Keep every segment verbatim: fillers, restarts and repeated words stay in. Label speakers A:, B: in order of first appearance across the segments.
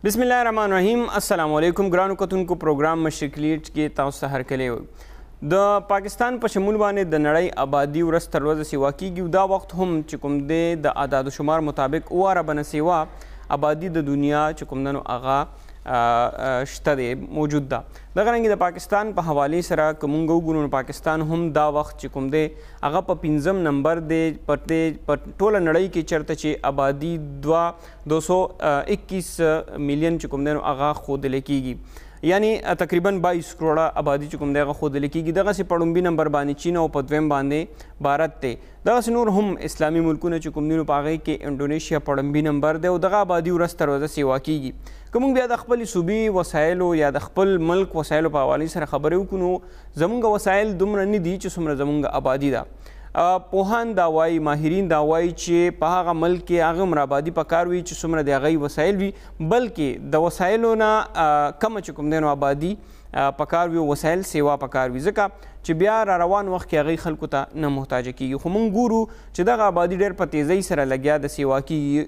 A: بسم الله الرحمن الرحیم. السلام علیکم ګرانو کتونکو. پروګرام مشرق لیډ کې تاسو ته هرکلی وي. د پاکستان په شمول باندې د نړۍ آبادي ورځ تر ورځې سیوا کیږي. دا وخت هم چې کوم دی د اعداد و شمار مطابق اوه اربه سیوا آبادي د دنیا چې کوم دی نو هغه شته دی موجود ده. دغه رنګې د پاکستان په حوالې سره که موږ وګورو نو پاکستان هم دا وخت چې کوم دی هغه په پنځم نمبر دی په ټوله نړۍ کې چېرته چې آبادي دوه دو سو اکیس میلیون چې کوم دی نو هغه ښودلی کیږي، یعنی تقریبا بایس کروڑه آبادي چې کوم دی هغه ښودلی کیږي. دغسې په لومبي نمبر باندې چین او په دویم باندې بھارت دی. دغسې نور هم اسلامي ملکونه چې کوم دي نو په هغې کې انډونیشیا په لومبي نمبر دی او دغه آبادي ورځ تر ورځه سیوا کیږي. که موږ بیا د خپلې صوبې وسایلو یا د خپل ملک وسایلو په حوالې سره خبرې وکړو نو زموږ وسایل دومره نه دي چې څومره زموږ آبادي ده. پوهان دا وایي، ماهرین دا وایي چې په هغه ملک کې هغه عمر آبادي پکار وي چې څومره د هغوی وسایل وي، بلکې د وسایلو نه کمه چې کوم دی نو آبادي پکار وي او وسایل سیوا پکار وي، ځکه چې بیا را روان وخت کې هغوی خلکو ته نه محتاجه کیږي. خو موږ ګورو چې دغه آبادي ډېر په تیزۍ سره لګیا د سیوا کیږي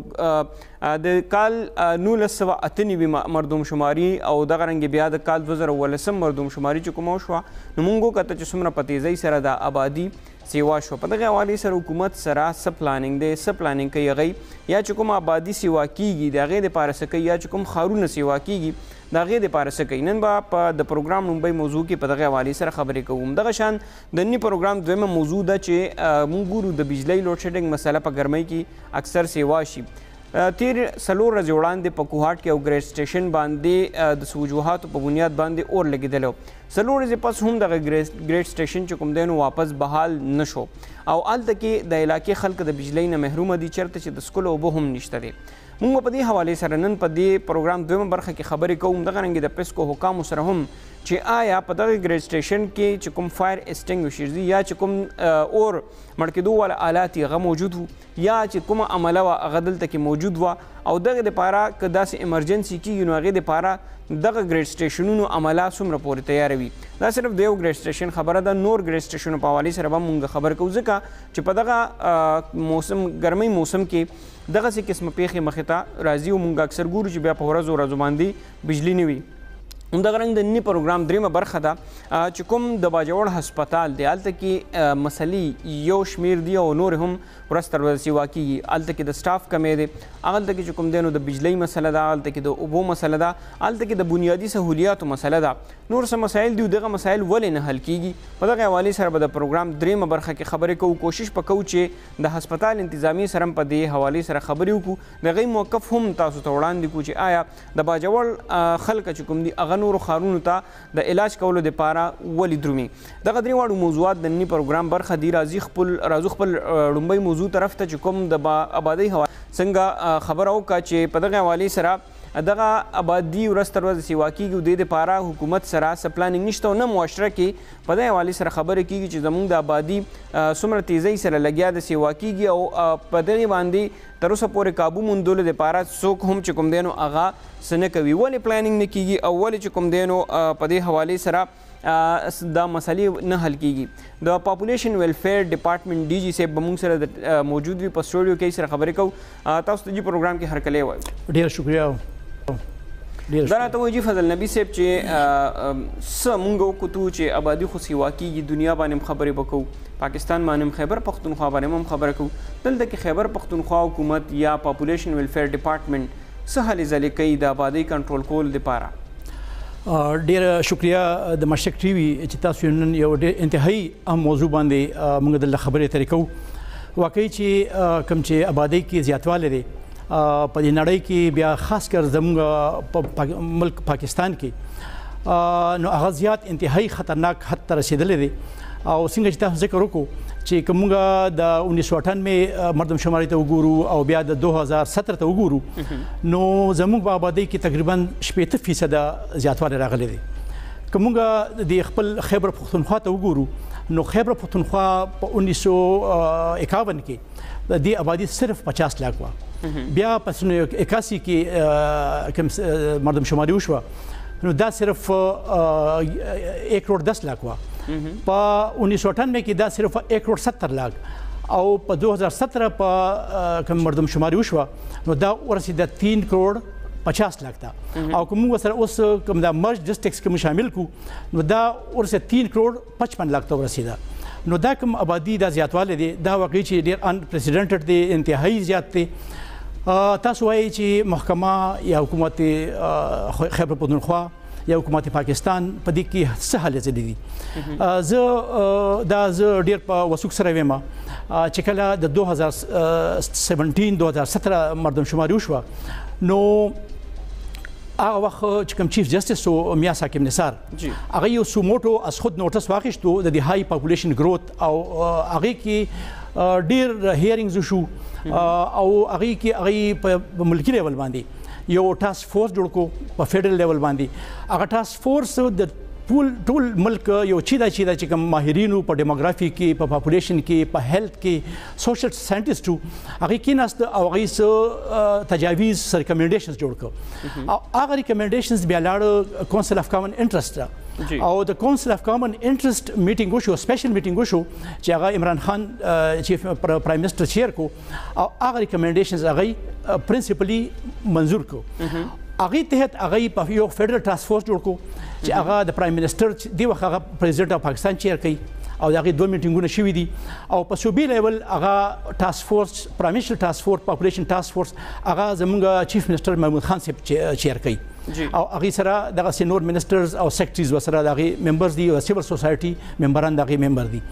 A: او د کال نولس سوه اته نوي مردم شماري او دغه رنګې بیا د کال دوه زره اوولسم مردم شماري چې کومه وشوه نو موږ وکته چې څومره په تیزۍ سره د آبادي سیوا شو. په دغه حوالې سره حکومت سره څه پلاننګ دی، څه پلاننګ کوي هغوی، یا چې کوم آبادي سیوا کیږي د هغې دپاره څه کوي، یا چې کوم ښارونه سیوا کیږي د هغې دپاره څه کوي. نن به په د پروګرام لومبۍ موضوع کې په دغه حوالې سره خبرې کوو. دغه شان د ننني پروګرام دویمه موضوع ده چې موږ ګورو د بجلۍ لوډ شیډینګ مسله په ګرمۍ کې اکثر سیوا شي. تیر څلور ورځې وړاندې په کوهاټ کې یو ګریډ سټیشن باندې د څو وجوهاتو په بنیاد باندې اور لګېدلی و. څلور ورځې پس هم دغه ګریډ سټیشن چې کوم دی نو واپس بحال نه شو او هلته کې د علاقې خلک د بجلۍ نه محرومه دي، چېرته چې د څښلو اوبه هم نشته دی. موږ په دې حوالې سره نن په دې پروګرام دویمه برخه کې خبرې کوو. دغه رنګې د پسکو حکامو سره هم چې آیا په دغه ګریډ سټیشن کې چې کوم فایر اسټینګوشرز دي یا چې کوم اور مړ کېدو والا آلات هغه موجود وو یا چې کومه عمله وه هغه دلته کې موجود وه او دغه دپاره که داسې ایمرجنسي کېږي نو هغې دپاره دغه ګریډ سټیشنونو عمله څومره پورې تیاره وي. دا صرف د یو ګریډ سټیشن خبره ده. نور ګریډ سټیشنو په حوالې سره به موږ خبر کوو، ځکه چې په دغه موسم ګرمۍ موسم کې دغسې قسمه پیښې مخې ته راځي او موږ اکثر ګورو چې بیا په ورځو ورځو باندې بجلي نه وي. همدغه رنګ د ننني پروګرام دریمه برخه ده چې کوم د باجوړ هسپتال دی، هلته کې مسلې یو شمیر دي او نور هم ورځ تر ورځې سیوا کیږي. هلته کې د سټاف کمی دی، هلته کې چې کوم دی نو د بجلۍ مسله ده، هلته کې د اوبو مسله ده، هلته کې د بنیادي سهولیاتو مسله ده. نور څه مسایل دي، دغه مسایل ولې نه حل کیږي؟ په دغه حوالې سره به د پروګرام دریمه برخه کې خبرې کوو. کوشش به کوو چې د هسپتال انتظامي سره هم په دې حوالې سره خبرې وکړو، د هغوی موقف هم تاسو ته وړاندې کړو چې آیا د باجوړ خلک چې کوم دي هغه نورو ښارونو ته د علاج کولو دپاره ولې درومي. دغه درې واړو موضوعات د ننني پروګرام برخه دي. راځي خپل راځو خپل لومبۍ موضوع طرف ته چې کوم د آبادۍ څنګه خبره وکړه چې په دغه حوالې سره دغه آبادي ورځ تر ورځې سیوا کیږي او دې دپاره حکومت سره څه پلاننګ نشته او نه معاشره کې په دغه حوالې سره خبرې کیږي چې زموږ د آبادي څومره تیزۍ سره لګیا د سیوا کیږي او په دغې باندې تر اوسه پورې کابو موندلو دپاره څوک هم چې کوم دی نو هغه څه نه کوي. ولې پلاننګ نه کیږي او ولې چې کوم دی نو په دې حوالې سره دا مسلې نه حل کیږي؟ د پاپولیشن ویلفیر ډپارټمنټ ډي جي صاحب به موږ سره موجود وي په سټوډیو کې سره خبرې کوو. تاسو ته جي پروګرام کې هرکلی وایم.
B: ډېر شکریه.
A: دا راته وایي جي فضل نبي صاحب چې څه موږ وکتو چې آبادي خو سیوا کیږي، دنیا باندې هم خبرې به کوو، پاکستان باندې هم خیبر پښتونخوا باندې هم خبره کوو. دلته کې خیبر پښتونخوا حکومت یا پاپولیشن ویلفیر ډپارټمنټ څه هلې ځلې کوي د آبادۍ کنټرول کولو دپاره؟
B: ډېر شکریه د مشرق ټي وي چې تاسو نن یو ډېر انتهایي اهم موضوع باندې موږ دلته خبرې اترې کوو. واقعي چې کوم چې آبادۍ کې زیاتوالی دی په دې نړۍ کې بیا خاص کر زموږ په ملک پاکستان کې نو هغه زیات انتهایي خطرناک حد ته رسېدلی دی. او څنګه چې تاسو ذکر وکړو چې که موږ د انیس سو اټھانوے مردم شماري ته وګورو او بیا د دوه هزار ستره ته وګورو نو زموږ په آبادۍ کې تقریبا شپېته فیصده زیاتوالی راغلی دی. که موږ د خپل خیبر پښتونخوا ته وګورو نو خیبر پښتونخوا په انیس سو اکاون کې د دې آبادي صرف پچاس لاک وه. بیا په سن اکاسی کې کوم مردم شماري وشوه نو دا صرف ایک کروڑ دس لاک وه. په انیس سو اٹھانوے کې دا صرف ایک کروڑ ستر لاک او په دوه هزار ستره په کوم مردم شماري وشوه نو دا ورسېده تین کروڑ پچاس لاکھ تا او کوم سره اوس کوم دا مرج ډسټرکټس کوم شامل کو نو دا ورسه تین کروڑ پچپن لاکھ ته ورسیده نو دا کوم آبادی دا زیاتوالی دی دا واقعي چې ډېر ان پریسیډنټډ دی انتهایی زیات دی تاسو وایي چې محکمه یا حکومت خیبر پختونخوا یا حکومت پاکستان په دې کې څه حالت دي زه دا زه ډېر په وثوق سره ویم چې کله د دوه هزار سیونټین دوه هزار ستره مردمشماري وشوه نو هغه وخت چې کوم چیف جسټس او میا حاکم نثار هغه یو سوموټو از خود نوټس واخیستو د دې های پاپولیشن گروث او هغه کې ډېر هیرینګز شو او هغه کې هغه په ملکی لیول باندې یو ټاسک فورس جوړ کو په فیډرل لیول باندې هغه ټاسک فورس د ټول ټول ملک یو چیدا چیدا چې کوم ماهرینو په ډیموګرافي کې په پاپولیشن کې په هیلث کې سوشل ساينټیسټو هغه کې ناست او هغه سو تجاویز ریکمنډیشنز جوړ کړ او هغه ریکمنډیشنز بیا لاړ کونسل اف کامن انټرست او د کونسل اف کامن انټرست میټینګ وشو سپیشل میټینګ وشو چې هغه عمران خان چیف پرایم منسٹر چیر کو او هغه ریکمنډیشنز هغه پرنسپلی منظور کو هغه تحت هغه په یو فیډرل ټاسک فورس جوړ کو چې هغه د پرایم منسٹر دی وخت هغه پریزیډنټ اف پاکستان چیر کوي او دغه دوه میټینګونه شوي دي او په صوبې لیول هغه ټاسک فورس پرایمشل ټاسک فورس پاپولیشن ټاسک فورس هغه زموږ چیف منسٹر محمود خان صاحب چیر کوي او هغه سره دغه سینور منسټرز او سیکریټریز وسره دغه ممبرز دي او سیول سوسایټي ممبران دغه ممبر دي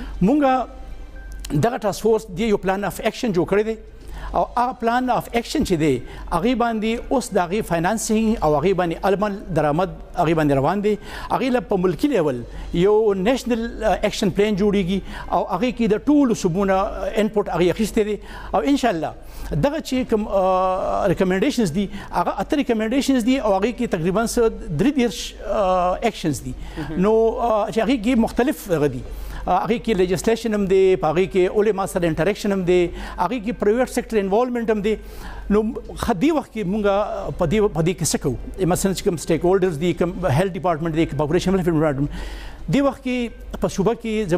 B: مونږه دغه ټاسک فورس دی یو پلان اف ایکشن جوړ کړی دی او هغه پلان اف ایکشن چې دی هغه باندې اوس د هغې فاینانسینګ او هغې باندې عمل درآمد هغې باندې روان دی هغې له په ملکي لیول یو نیشنل ایکشن پلان جوړیږي او هغې کې د ټولو صوبونه انپوټ هغې اخیستی دی او انشاءالله دغه چې کوم ریکمنډیشنز دي هغه اته ریکمنډیشنز دي او هغې کې تقریبا څه درې دېرش ایکشنز دي نو چې هغې کې مختلف هغه دي هغه کې لیجسلیشن هم دی هغه کې علما سره انټریکشن هم دی هغه کې پرایویټ سیکټر انوالومنت هم دی نو خدي وخت کې مونږه په دې په دې کې څه کوو مثلا چې کوم سټیک هولډرز دي کوم هیلث ډپارټمنټ دی پاپولیشن ویلفیر ډپارټمنټ دی وخت کې په صوبه کې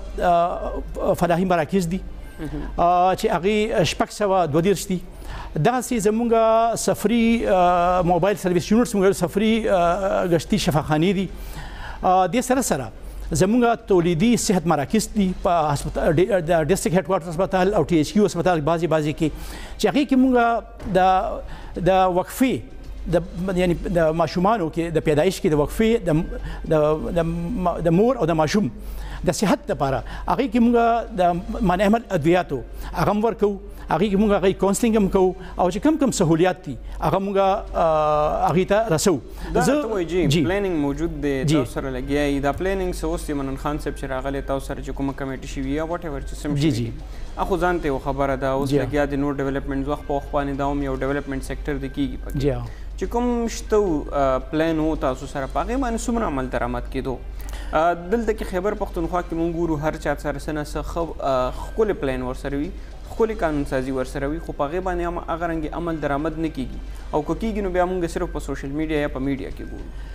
B: زمونږ فلاحي مراکز دي چې هغه شپږ سوه دوه دېرش دي داسې زمونږ سفري موبایل سرویس یونټس موږ سفري گشتي شفاخانې دي دې سره سره زمونږ تولیدي صحت مراکز دي په هسپتال د ډسټرکټ هیډ کوارټر هسپتال او ټي ایچ کیو هسپتال بعضې بعضې کې چې هغې کې مونږ د د وقفې د یعنی د ماشومانو کې د پیدایش کې د وقفې د د مور او د ماشوم د صحت لپاره هغې کې مونږ د مانع عمل ادویاتو هغه هم ورکوو هغې کې مونږ هغې کاونسلینګ هم کوو او چې کم کم سهولیات دي هغه مونږ هغې ته رسوو
A: دا ته وایي جی پلانینګ موجود دی تاسو سره لګیا یي دا پلانینګ څه اوس دی منن خان صاحب چې راغلی تاسو سره چې کومه کمیټي شوي یا واټ ایور چې سم
B: جی جی
A: اخو ځان ته یو خبره ده اوس لګیا دی نور ډیولپمنټ وخت په وخت باندې دا هم یو ډیولپمنټ سیکټر دی کېږي پکې چې کوم شته پلان و تاسو سره په هغې باندې څومره عمل درآمد کېدو دلته کې خیبر پښتونخوا کې مونږ ګورو هر چا سره څه نه څه ښه ښکلی پلان ورسره وي ښکلې قانون سازي ورسره وي خو په هغې باندې هم هغه رنګې عمل درآمد نه کېږي او که کېږي نو بیا مونږ صرف په سوشل میډیا یا په میډیا کې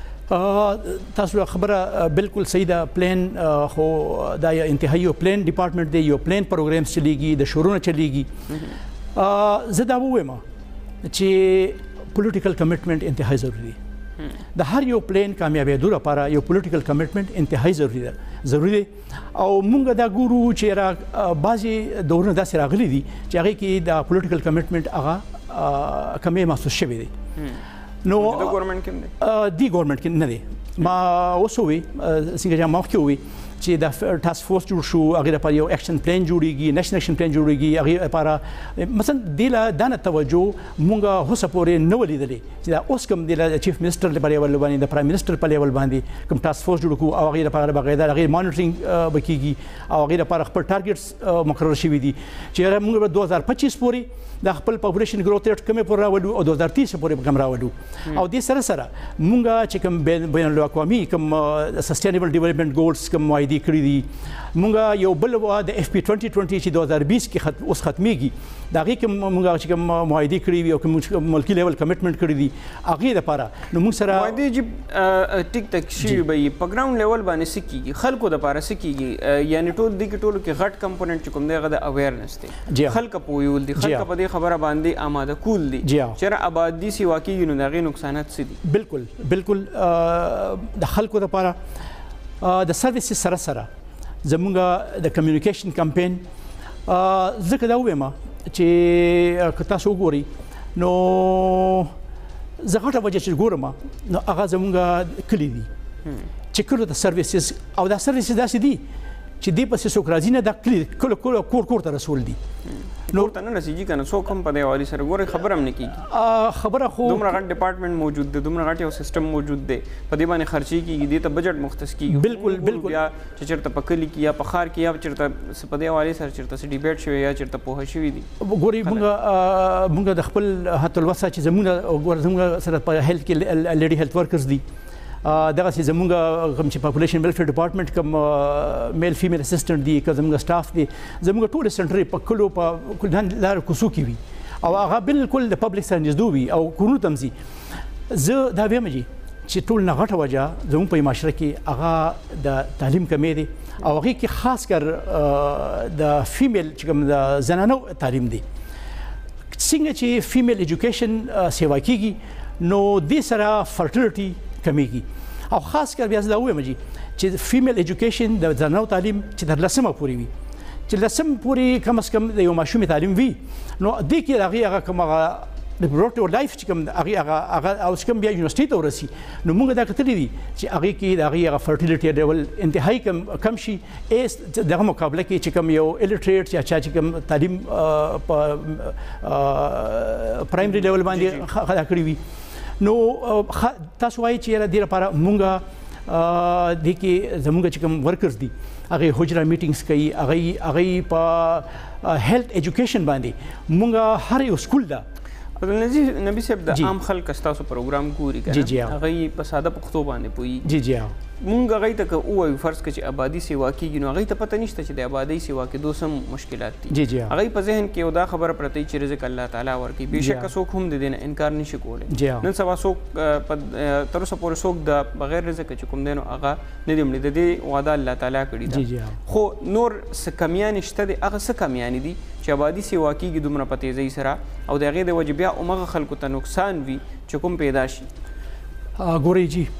A: ګورو
B: تاسو خبره بالکل صحیح ده پلان خو دا یو انتهایی یو پلان ډپارټمنټ دی یو پلان پروګرامز چلیږي د شورونه چلیږي زه دا ووایم چې پولیټیکل کمټمنټ انتهایی ضروري دی د هر یو پلان کامیابېدو لپاره یو پولیټیکل کمټمنټ انتهایی ضروري ده ضروري دی او مونږ دا ګورو چې را بعضې دورونه داسې راغلي دي چې هغې کې د پولیټیکل کمټمنټ هغه کمې محسوس شوی دی نو
A: د ګورنمنټ کې دی
B: دی ګورنمنټ کې نه دی ما اوس ووي څنګه چې ما مخکې ووي چې د ټاسک فورس جوړ شو هغې لپاره یو ایکشن پلان جوړیږي نیشنل ایکشن پلان جوړیږي هغې لپاره مثلا دې له دا نه توجه مونږ هوسه پورې نه ولیدلې چې دا اوس کوم دې له چیف منسټر په لیول باندې د پرایم منسټر په لیول باندې کوم ټاسک فورس جوړ کړو او هغې لپاره باقاعده هغې مانیټرینګ به کېږي او هغې لپاره خپل ټارګېټس مقرر شوي دي چې موږ به دوه هزار پچیس پورې د خپل پاپولیشن ګروث ریټ کمې پورې راولو او دوه هزار تیس پورې به کم راولو او دې سره سره مونږ چې کوم بین الاقوامي کوم سسټینیبل ډیولپمنټ ګولز کوم معاهدې معاهدې کړې دي مونږ یو بل د اف پی twenty twenty چې دوه هزار بیس کې اوس ختمېږي د هغې کې مونږ چې کوم معاهدې کړې وي او کوم ملکي لیول کمیټمنټ کړی دي هغې دپاره نو مونږ سره
A: معاهدې چې ټیک ټک شوي به وي په ګراوند لیول باندې څه کېږي خلکو دپاره څه کېږي یعنې ټول دې کې ټولو کې غټ کمپوننټ چې کوم دی هغه د اویرنس دی خلکه پوهول دي خلکه په دې خبره باندې آماده کول دي چېرې آبادي سیوا کېږي نو د هغې نقصانات څه دي
B: بالکل بالکل د خلکو دپاره د سروسز سره سره زمونږ د کمیونیکیشن کمپین ځکه دا ووایم چې که تاسو وګورئ نو زه غټه وجه چې ګورم نو هغه زمونږ کلي دي چې کلو ته سروسز او دا سروسز داسې دي چې دې پسې څوک راځي نه دا کلي کله کور کور ته رسول دي
A: نو ته نه رسېږي که نه څوک هم په دې حوالې سره ګورئ خبره هم نه کېږي
B: خبره خو
A: دومره غټ ډپارټمنټ موجود دی دومره غټ یو سیسټم موجود دی په دې باندې خرچې کېږي دې ته بجټ مختص کېږي
B: بالکل بالکل
A: یا چې چېرته په کلي کې یا په ښار کې یا چېرته په دې حوالې سره چېرته څه ډیبیټ شوی یا چېرته پوهه شوي دي
B: ګورئ مونږ مونږ د خپل حت الوسع چې زمونږ زمونږ سره په هیلث کې لیډي هیلث ورکرز دي دغسې زمونږ کوم چې پاپولیشن ویلفیر ډپارټمنټ کوم میل فیمیل اسسټنټ دي که زمونږ سټاف دي زمونږ ټول سنټرې په کلو په لارو کوڅو کې وي او هغه بالکل د پبلک سره نږدې وي او کورونو ته هم ځي زه دا وایم چې ټول نه غټه وجه زموږ په معاشره کې هغه د تعلیم کمی دی او هغې کې خاص کر د فیمیل چې کوم د زنانو تعلیم دی څنګه چې فیمیل ایجوکیشن سیوا کېږي نو دې سره فرټیلیټي کمیږي او خاص کر بیا زه دا ووایم چې فیمیل ایجوکیشن د زنانو تعلیم چې تر لسمه پورې وي چې لسم پورې کم از کم د یو ماشومې تعلیم وي نو دې کې د هغې هغه کوم هغه ریپروډکټیو لایف چې کوم هغې هغه هغه او چې کوم بیا یونیورسټۍ ته ورسي نو موږ دا کتلي دي چې هغې کې د هغې هغه فرټیلیټي لیول انتهایي کم کم شي ایس دغه مقابله کې چې کوم یو الټریټ یا چا چې کوم تعلیم په پرایمري لیول باندې خدا کړي وي نو تاسو وایي چې دې لپاره مونږ دې کې زمونږ چې کوم ورکرز دي هغې حجره میټینګز کوي هغې هغې په هیلث ایجوکیشن باندې مونږ هر یو سکول ده
A: نبی صاحب د عام خلک ستاسو پروګرام ګوري که نه هغوی په ساده پښتو باندې پوهېږي
B: جی جی
A: مونږ هغوی ته که ووایو فرض کړه چې آبادي سیوا کېږي نو هغوی ته پته نشته چې د آبادۍ سیوا کېدو څه مشکلات دي
B: جی جی
A: هغوی په ذهن کې یو دا خبره پرته وي چې رزق الله تعالی ورکوي بېشکه څوک هم د دې نه انکار نشي کولی نن سبا څوک تر اوسه پورې څوک د بغیر رزقه چې کوم دی نو هغه نه دي مړي د دې وعده الله تعالی کړې ده خو نور څه کمیانې شته دي هغه څه کمیانې دي چې آبادي سیوا کېږي دومره په تیزۍ سره او د هغې د وجې بیا همغه خلکو ته نقصان وي چې کوم پیدا شي
B: ګورئ جي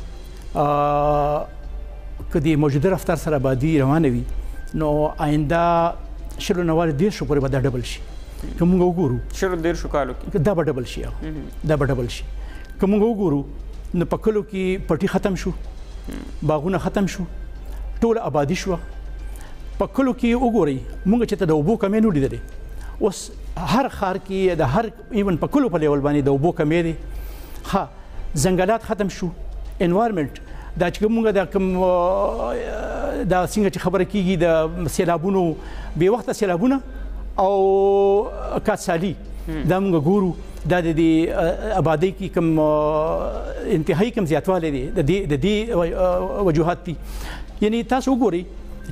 B: که د موجوده رفتار سره آبادي روانه وي نو آینده شلو نه واړې دېرشو پورې به دا ډبل شي که موږ وګورو
A: شلو دېرشو کالو کې
B: دا به ډبل شي دا به ډبل شي که موږ وګورو نو په کلو کې پټي ختم شو باغونه ختم شو ټوله آبادي شوه په کلو کې وګورئ موږ چې ته د اوبو کمی نه لیدلې اوس هر ښار کې د هر ایون په کلو په لیول باندې د اوبو کمی دی ها ځنګلات ختم شو انوایرمنټ دا چې موږ د کوم دا څنګه چې خبره کېږي د سیلابونو بې وخته سیلابونه او کاتسالي دا موږ ګورو دا د دې آبادۍ کې کوم انتهایي کوم زیاتوالی دی د دې د دې وجوهات دي یعنی تاسو وګورئ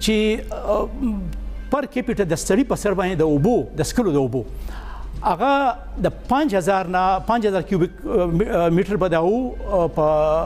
B: چې پر کیپیټل د سړي په سر باندې د اوبو د څښلو د اوبو هغه د پنځ هزار نه پنځ هزار کیوبیک میټر به دا و په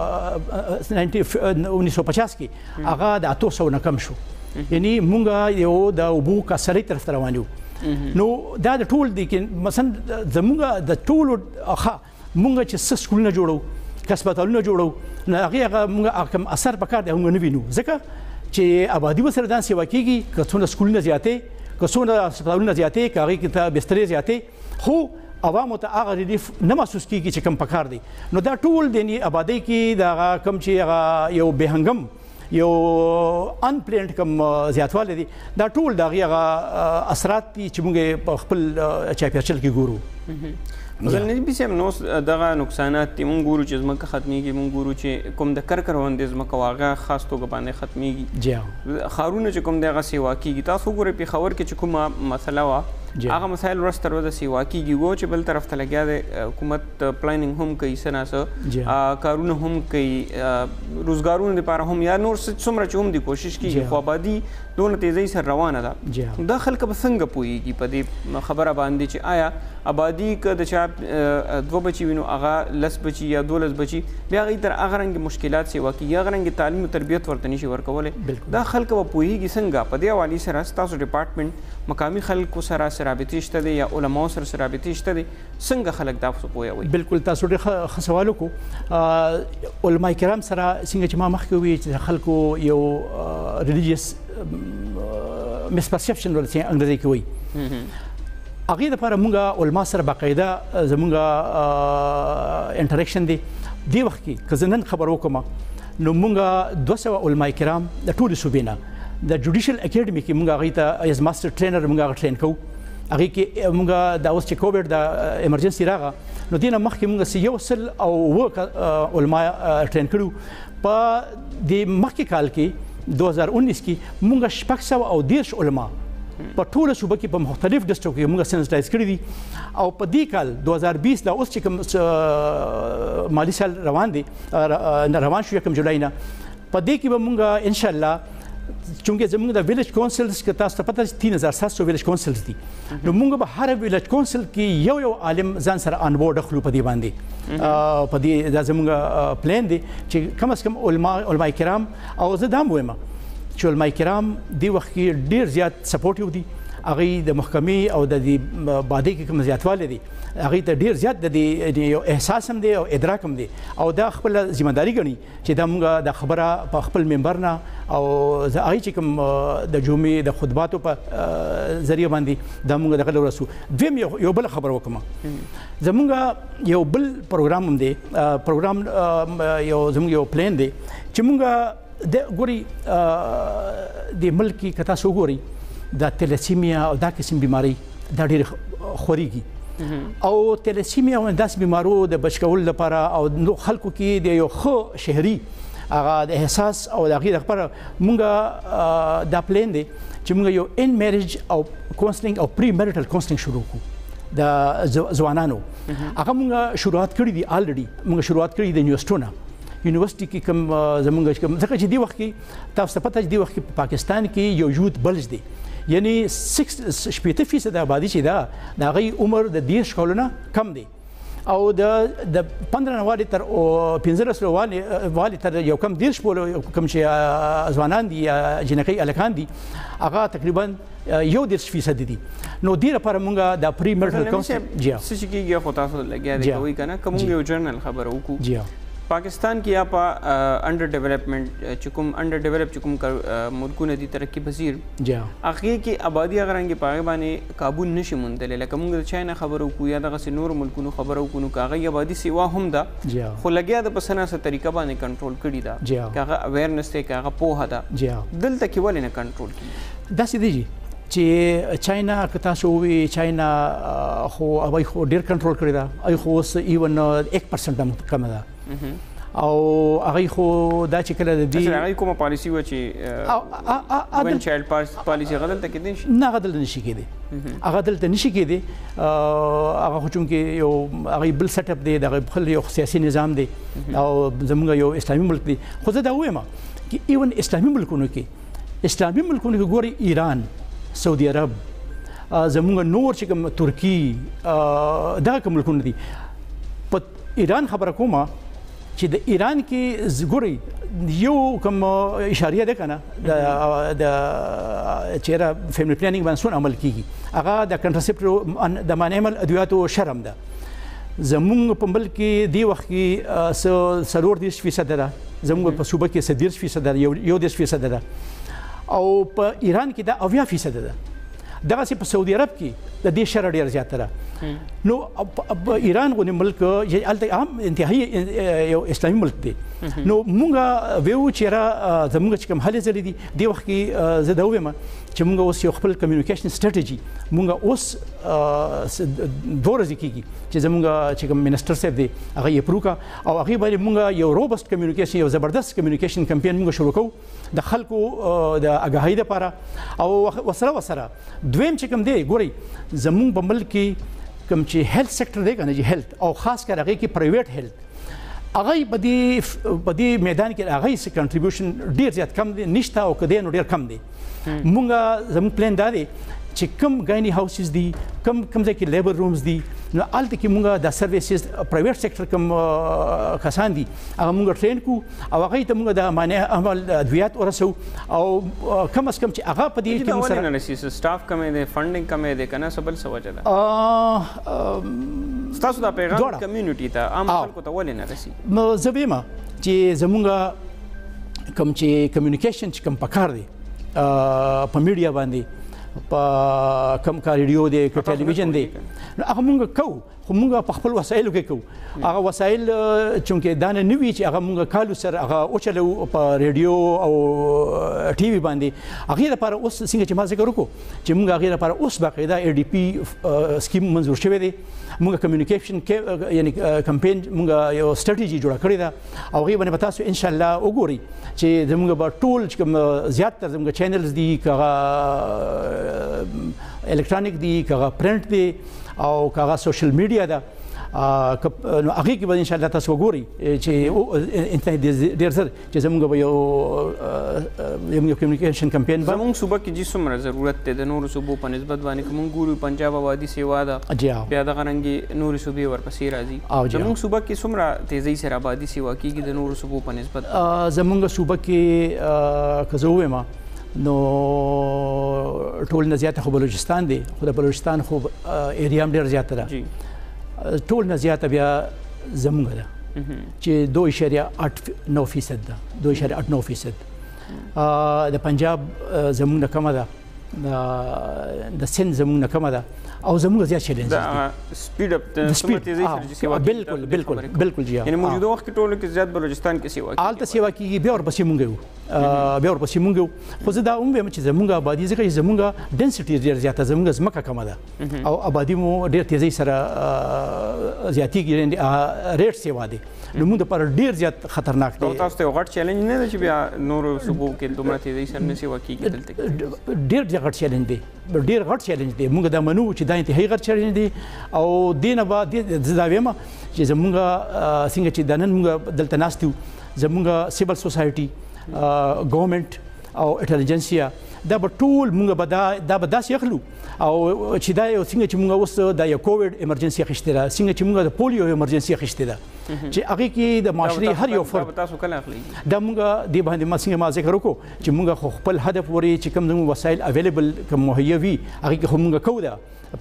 B: انیس سو پچاس کې هغه د اتو سو نه کم شو یعنی مونږ یو د اوبو کاسرۍ طرف ته روان یو نو دا د ټول دی کې مثلا زمونږ د ټولو مونږ چې څه سکولونه جوړو که هسپتالونه جوړو نو هغې هغه مونږ کوم اثر په کار دی هغه نه وینو ځکه چې آبادي ورسره دا سیوا کېږي که څومره سکولونه زیاتې که څومره هسپتالونه زیاتې که هغې کې ته بسترې زیاتې خو عوامو ته هغه ریلیف نه محسوس کېږي چې کوم پکار دی نو دا ټول د آبادۍ کې د هغه کوم چې هغه یو بېهنګم یو انپلینډ کوم زیاتوالی دی دا ټول د هغې هغه اثرات دي چې موږ په خپل چاپېریال کې ګورو
A: نبي صاحب نو دغه نقصانات دي مونږ ګورو چې ځمکه ختمیږي مونږ ګورو چې کوم د کرکروندې ځمکه وه هغه خاص توګه باندې ختمیږي ښارونه چې کوم دی هغه سیوا کېږي تاسو وګورئ پېښور کې چې کومه مسله وه هغه مسایل ورځ تر ورځې سیوا کیږي و چې بل طرف ته لګیا دی حکومت پلانینګ هم کوي څه ناڅه کارونه هم کوي روزګارونو دپاره هم یا نور څومره چې هم دي کوشش کیږي خو آبادي دونه تیزۍ سره روانه ده دا خلک به څنګه پوهېږي په دې خبره باندې چې آیا آبادي که د چا دوه بچي وي نو هغه لس بچي یا دولس بچي بیا هغوی تر هغه رنګې مشکلات سیوا کېږي هغه رنګې تعلیم او تربیت ورته نشي ورکولی دا خلک به پوهېږي څنګه په دې حوالې سره ستاسو ډپارټمنټ مقامي خلکو سره څه رابطې شته دی یا علماو سره څه رابطې شته دی څنګه خلک دا پوهوي
B: بالکل تاسو ډېر ښه سوال وکړو علما کرام سره څنګه چې ما مخکې وویل چې خلکو یو ریلیجیس مسپرسپشن ورته انګریزي کې وایي هغې دپاره مونږ علما سره باقاعده زمونږ انټریکشن دی دې وخت کې که زه نن خبر وکړم نو مونږ دوه سوه علما کرام د ټولې صوبې نه د جوډیشل اکیډمي کې مونږ هغوی ته ایز ماسټر ټرینر مونږ هغه ټرین کوو هغې کې مونږ دا اوس چې کووډ د ایمرجنسي راغه نو دې نه مخکې مونږ یو سل او اووه علما ټرین کړو په دې مخکې کال کې دو هزار انیس کې مونږ شپږ سوه او دېرش علما په ټوله صوبه کې په مختلف ډسټرکټو کې موږ سنسټایز کړي دي او په دې کال دو هزار بیس دا اوس چې کوم مالي سال روان دی روان شو یکم جولای نه په دې کې به موږ انشاءالله چونکې زموږ د ویلیج کونسلز که تاسو ته پته تین هزار سات سو ویلیج کونسلز دي نو موږ به هر ویلیج کونسل کې یو یو عالم ځان سره آن بورډ اخلو په دې باندې په دې دا زموږ پلان دی چې کم از کم علما علما کرام او زه دا هم وایم چې علما کرام دې وخت کې ډېر زیات سپورټیو دي هغوی د محکمې او د دې بادۍ کې کوم زیاتوالی دی هغوی ته ډېر زیات د دې یو احساس هم دی او ادراک هم دی او دا خپله ذمهداري ګڼي چې دا موږ دا خبره په خپل ممبر نه او هغوی چې کوم د جمعې د خطباتو په ذریعه باندې دا موږ دغه ورسو دویم یو بله خبره وکړم زموږ یو بل پروګرام هم دی پروګرام یو زموږ یو پلان دی چې موږ د ګوري د ملک کې که تاسو وګورئ دا تلسیمیا او دا قسم بیماری دا ډېرې خورېږي او تلسیمیا او داسې بیمارو د بچ کولو لپاره او خلکو کې د یو ښه شهري هغه د احساس او د هغې لپاره موږ دا پلان دی چې موږ یو ان میریج او کونسلینګ او پری میریټل کونسلینګ شروع کړو د ځوانانو هغه موږ شروعات کړي دي الریډي موږ شروعات کړي د یونیورسټو نه یونیورسټي کې کوم زمونږ کوم ځکه چې دې وخت کې تاسو ته پته چې دې وخت کې په پاکستان کې یو یوت بلج دی یعنی شپېته فیصد آبادي چې ده د هغوی عمر د دېرش کالو نه کم دی او د د پندره نه والې تر پنځلس والې تر یو کم دېرش پورې کوم چې ځوانان دي یا جنکۍ هلکان دي هغه تقریبا یو دېرش فیصد دي نو دې لپاره مونږ د پری میرټل کونسل جی
A: څه چې کېږي خو تاسو لګیا دی کوئ که نه که مونږ یو جرنل خبره وکړو
B: جی
A: پاکستان کې یا په انډر ډیولپمنٹ چې کوم انډر ډیولپ چې کوم ملکونه دي ترقي پذیر هغې کې آبادي هغه رنګې په هغې باندې قابو نشي موندلی لکه موږ د چاینا خبره وکړو یا دغسې نورو ملکونو خبره وکړو نو که هغوی آبادي سیوا هم ده خو لګیا د په څه نه څه طریقه باندې کنټرول کړي ده که هغه اویرنس دی که هغه پوهه ده دلته کې ولې نه کنټرول کېږي
B: داسې دی چې چاینا که تاسو ووایئ چاینا خو هغوی خو ډېر کنټرول کړی ده هغوی خو اوس ایون ایک پرسنټ هم کمه ده او هغوی خو دا چې کله د دې
A: هغوی کومه پالیسي وه چې ون چایلډ پالیسي هغه دلته کېدی شي
B: نه هغه دلته نشي کېدی هغه دلته نشي کېدی هغه خو چونکې یو هغوی بل سیټ اپ دی د هغوی خپل یو سیاسي نظام دی او زموږ یو اسلامي ملک دی خو زه دا ووایم چې ایون اسلامي ملکونو کې اسلامي ملکونو کې ګورئ ایران سعودي عرب زموږ نور چې کوم ترکي دغه کوم ملکونه دي په ایران خبره کومه چې د ایران کې ګورئ یو کوم اشاریه ده که نه د چېرې فیملی پلانینګ باندې څونه عمل کېږي هغه د کنټرسپټیو د مانع عمل ادویاتو شرم ده زموږ په ملک کې دې وخت کې څه څلور دېرش فیصده ده زموږ په صوبه کې څه دېرش فیصده ده یو دېرش فیصده ده او په ایران کې دا اویا فیصده ده دغسې په سعودي عرب کې د دې شره ډېره زیاته ده نو ایران غونې ملک هلته هم انتهایی یو اسلامي ملک دی نو مونږ ویو چې را زموږ چې کوم هلې ځلې دي دې وخت کې زه دا ووایم چې مونږ اوس یو خپل کمیونیکیشن سټریټجي مونږ اوس دوه ورځې کېږي چې زموږ چې کوم منسټر صاحب دی هغه یې اپروو کړه او هغې باندې مونږ یو روبسټ کمیونیکیشن یو زبردست کمیونیکیشن کمپین مونږ شروع کوو د خلکو د اګاهۍ دپاره او ورسره ورسره دویم چې کوم دی ګورئ زمونږ په ملک کې کوم چې هیلث سیکټر دی کنه چې هیلث او خاص کر هغه کې پرایویټ هیلث هغه په دې په دې میدان کې هغه سي کنټریبیوشن ډیر زیات کم دی نشته او کدی نو ډیر کم دی مونږه زموږ پلان دا دی چې کم ګایني هاوسز دي کم کم ځای کې لیبر رومز دي نو هلته کې مونږه د سرویسز پرایویټ سیکټر کم کسان دي هغه مونږ ټرین کو او هغه ته مونږ د مانع عمل ادویات ورسو او کم از کم چې هغه په دې کې
A: موږ سره نشي سټاف کم دی فندینګ کم دی کنه سبل سوجه ده تاسو دا پیغام کمیونټي ته عام خلکو ته ولې نه رسي
B: نو زبېما چې زمونږ کم چې کمیونیکیشن چې کم پکار دی په میډیا باندې په کم کا ریډیو دی که ټلویزیون دی نو هغه مونږ کوو خو مونږ په خپل وسایلو کې کوو هغه وسایل چونکې دا نه وي چې هغه مونږ کالو سره هغه وچلو په ریډیو او ټي وي باندې هغې لپاره اوس څنګه چې ما ذکر وکړو چې مونږ هغې لپاره اوس باقاعده اے ډي پي سکیم منظور شوی دی مونږ کمیونیکیشن یعنی کمپین مونږ یو سټریټیجي جوړه کړې ده او هغې باندې به تاسو انشاءالله وګورئ چې زمونږ به ټول چې کوم زیاتره زمونږ چینلز دي که هغه الکترونیک دي که هغه پرنټ دی او که هغه سوشل میډیا ده نو هغې کې به انشاءالله تاسو وګورئ چې انتهایی ډېر زر چې زمونږ به یو یو کمیونیکیشن کمپین به
A: زمونږ صوبه کې چې څومره ضرورت دی د نورو صوبو په نسبت باندې که مونږ ګورو پنجاب وادي سیوا ده بیا دغه رنګې نورې صوبې ورپسې راځي زمونږ صوبه کې څومره تیزۍ سره آبادي سیوا کېږي د نورو صوبو په نسبت
B: زمونږ صوبه کې که زه ووایم نو ټول نه زیاته خو بلوچستان دی خو د بلوچستان خو ایریا هم ډېر زیاته ده ټول نه زیاته بیا زمونږ ده چې دو اشاریه اټ نو فیصد ده دو اشاریه اټ نو فیصد د پنجاب زمونږ نه کمه ده د سند زمونږ نه کمه ده او زمونږ زیات چیلنجز
A: دي سپیډ اپ د څومره تیزۍ سره چې سیوا
B: بالکل بالکل بالکل جی
A: یعنی موجوده وخت کې ټولو کې زیات بلوچستان کې سیوا کېږي
B: هلته سیوا کېږي بیا ورپسې مونږ یو بیا ورپسې مونږ یو خو زه دا هم وایم چې زمونږ آبادي ځکه چې زمونږ ډنسټي ډېر زیاته زمونږ ځمکه کمه ده او آبادي مو ډېر تیزۍ سره زیاتېږي ریټ سیوا دی نو موږ دپاره ډېر زیات خطرناک دی
A: تاسو ته یو غټ چیلنج نه ده چې بیا نورو صوبو کې دومره تیزۍ سره نه سیوا کېږي دلته
B: ډېر غټ چیلنج دی ډېر غټ چیلنج دی موږ دا منو چې دا انتهایی غټ چیلنج دی او دې نه به زه دا وایم چې زمونږ څنګه چې دا نن موږ دلته ناست یو زمونږ سیول سوسایټي ګورنمنټ او انټلیجنسیا دا به ټول موږ به دا دا به داسې اخلو او چې دا یو څنګه چې موږ اوس دا یو کووډ ایمرجنسي اخیستې ده څنګه چې موږ د پولیو ایمرجنسي اخیستې ده چې هغې کې د معاشرې هر یو فرد
A: تاسو کله اخلئ
B: دا موږ دې باندې ما څنګه ما ذکر وکړو چې موږ خو خپل هدف ورې چې کوم زموږ وسایل اویلیبل کوم مهیا وي هغې کې خو موږ کوو ده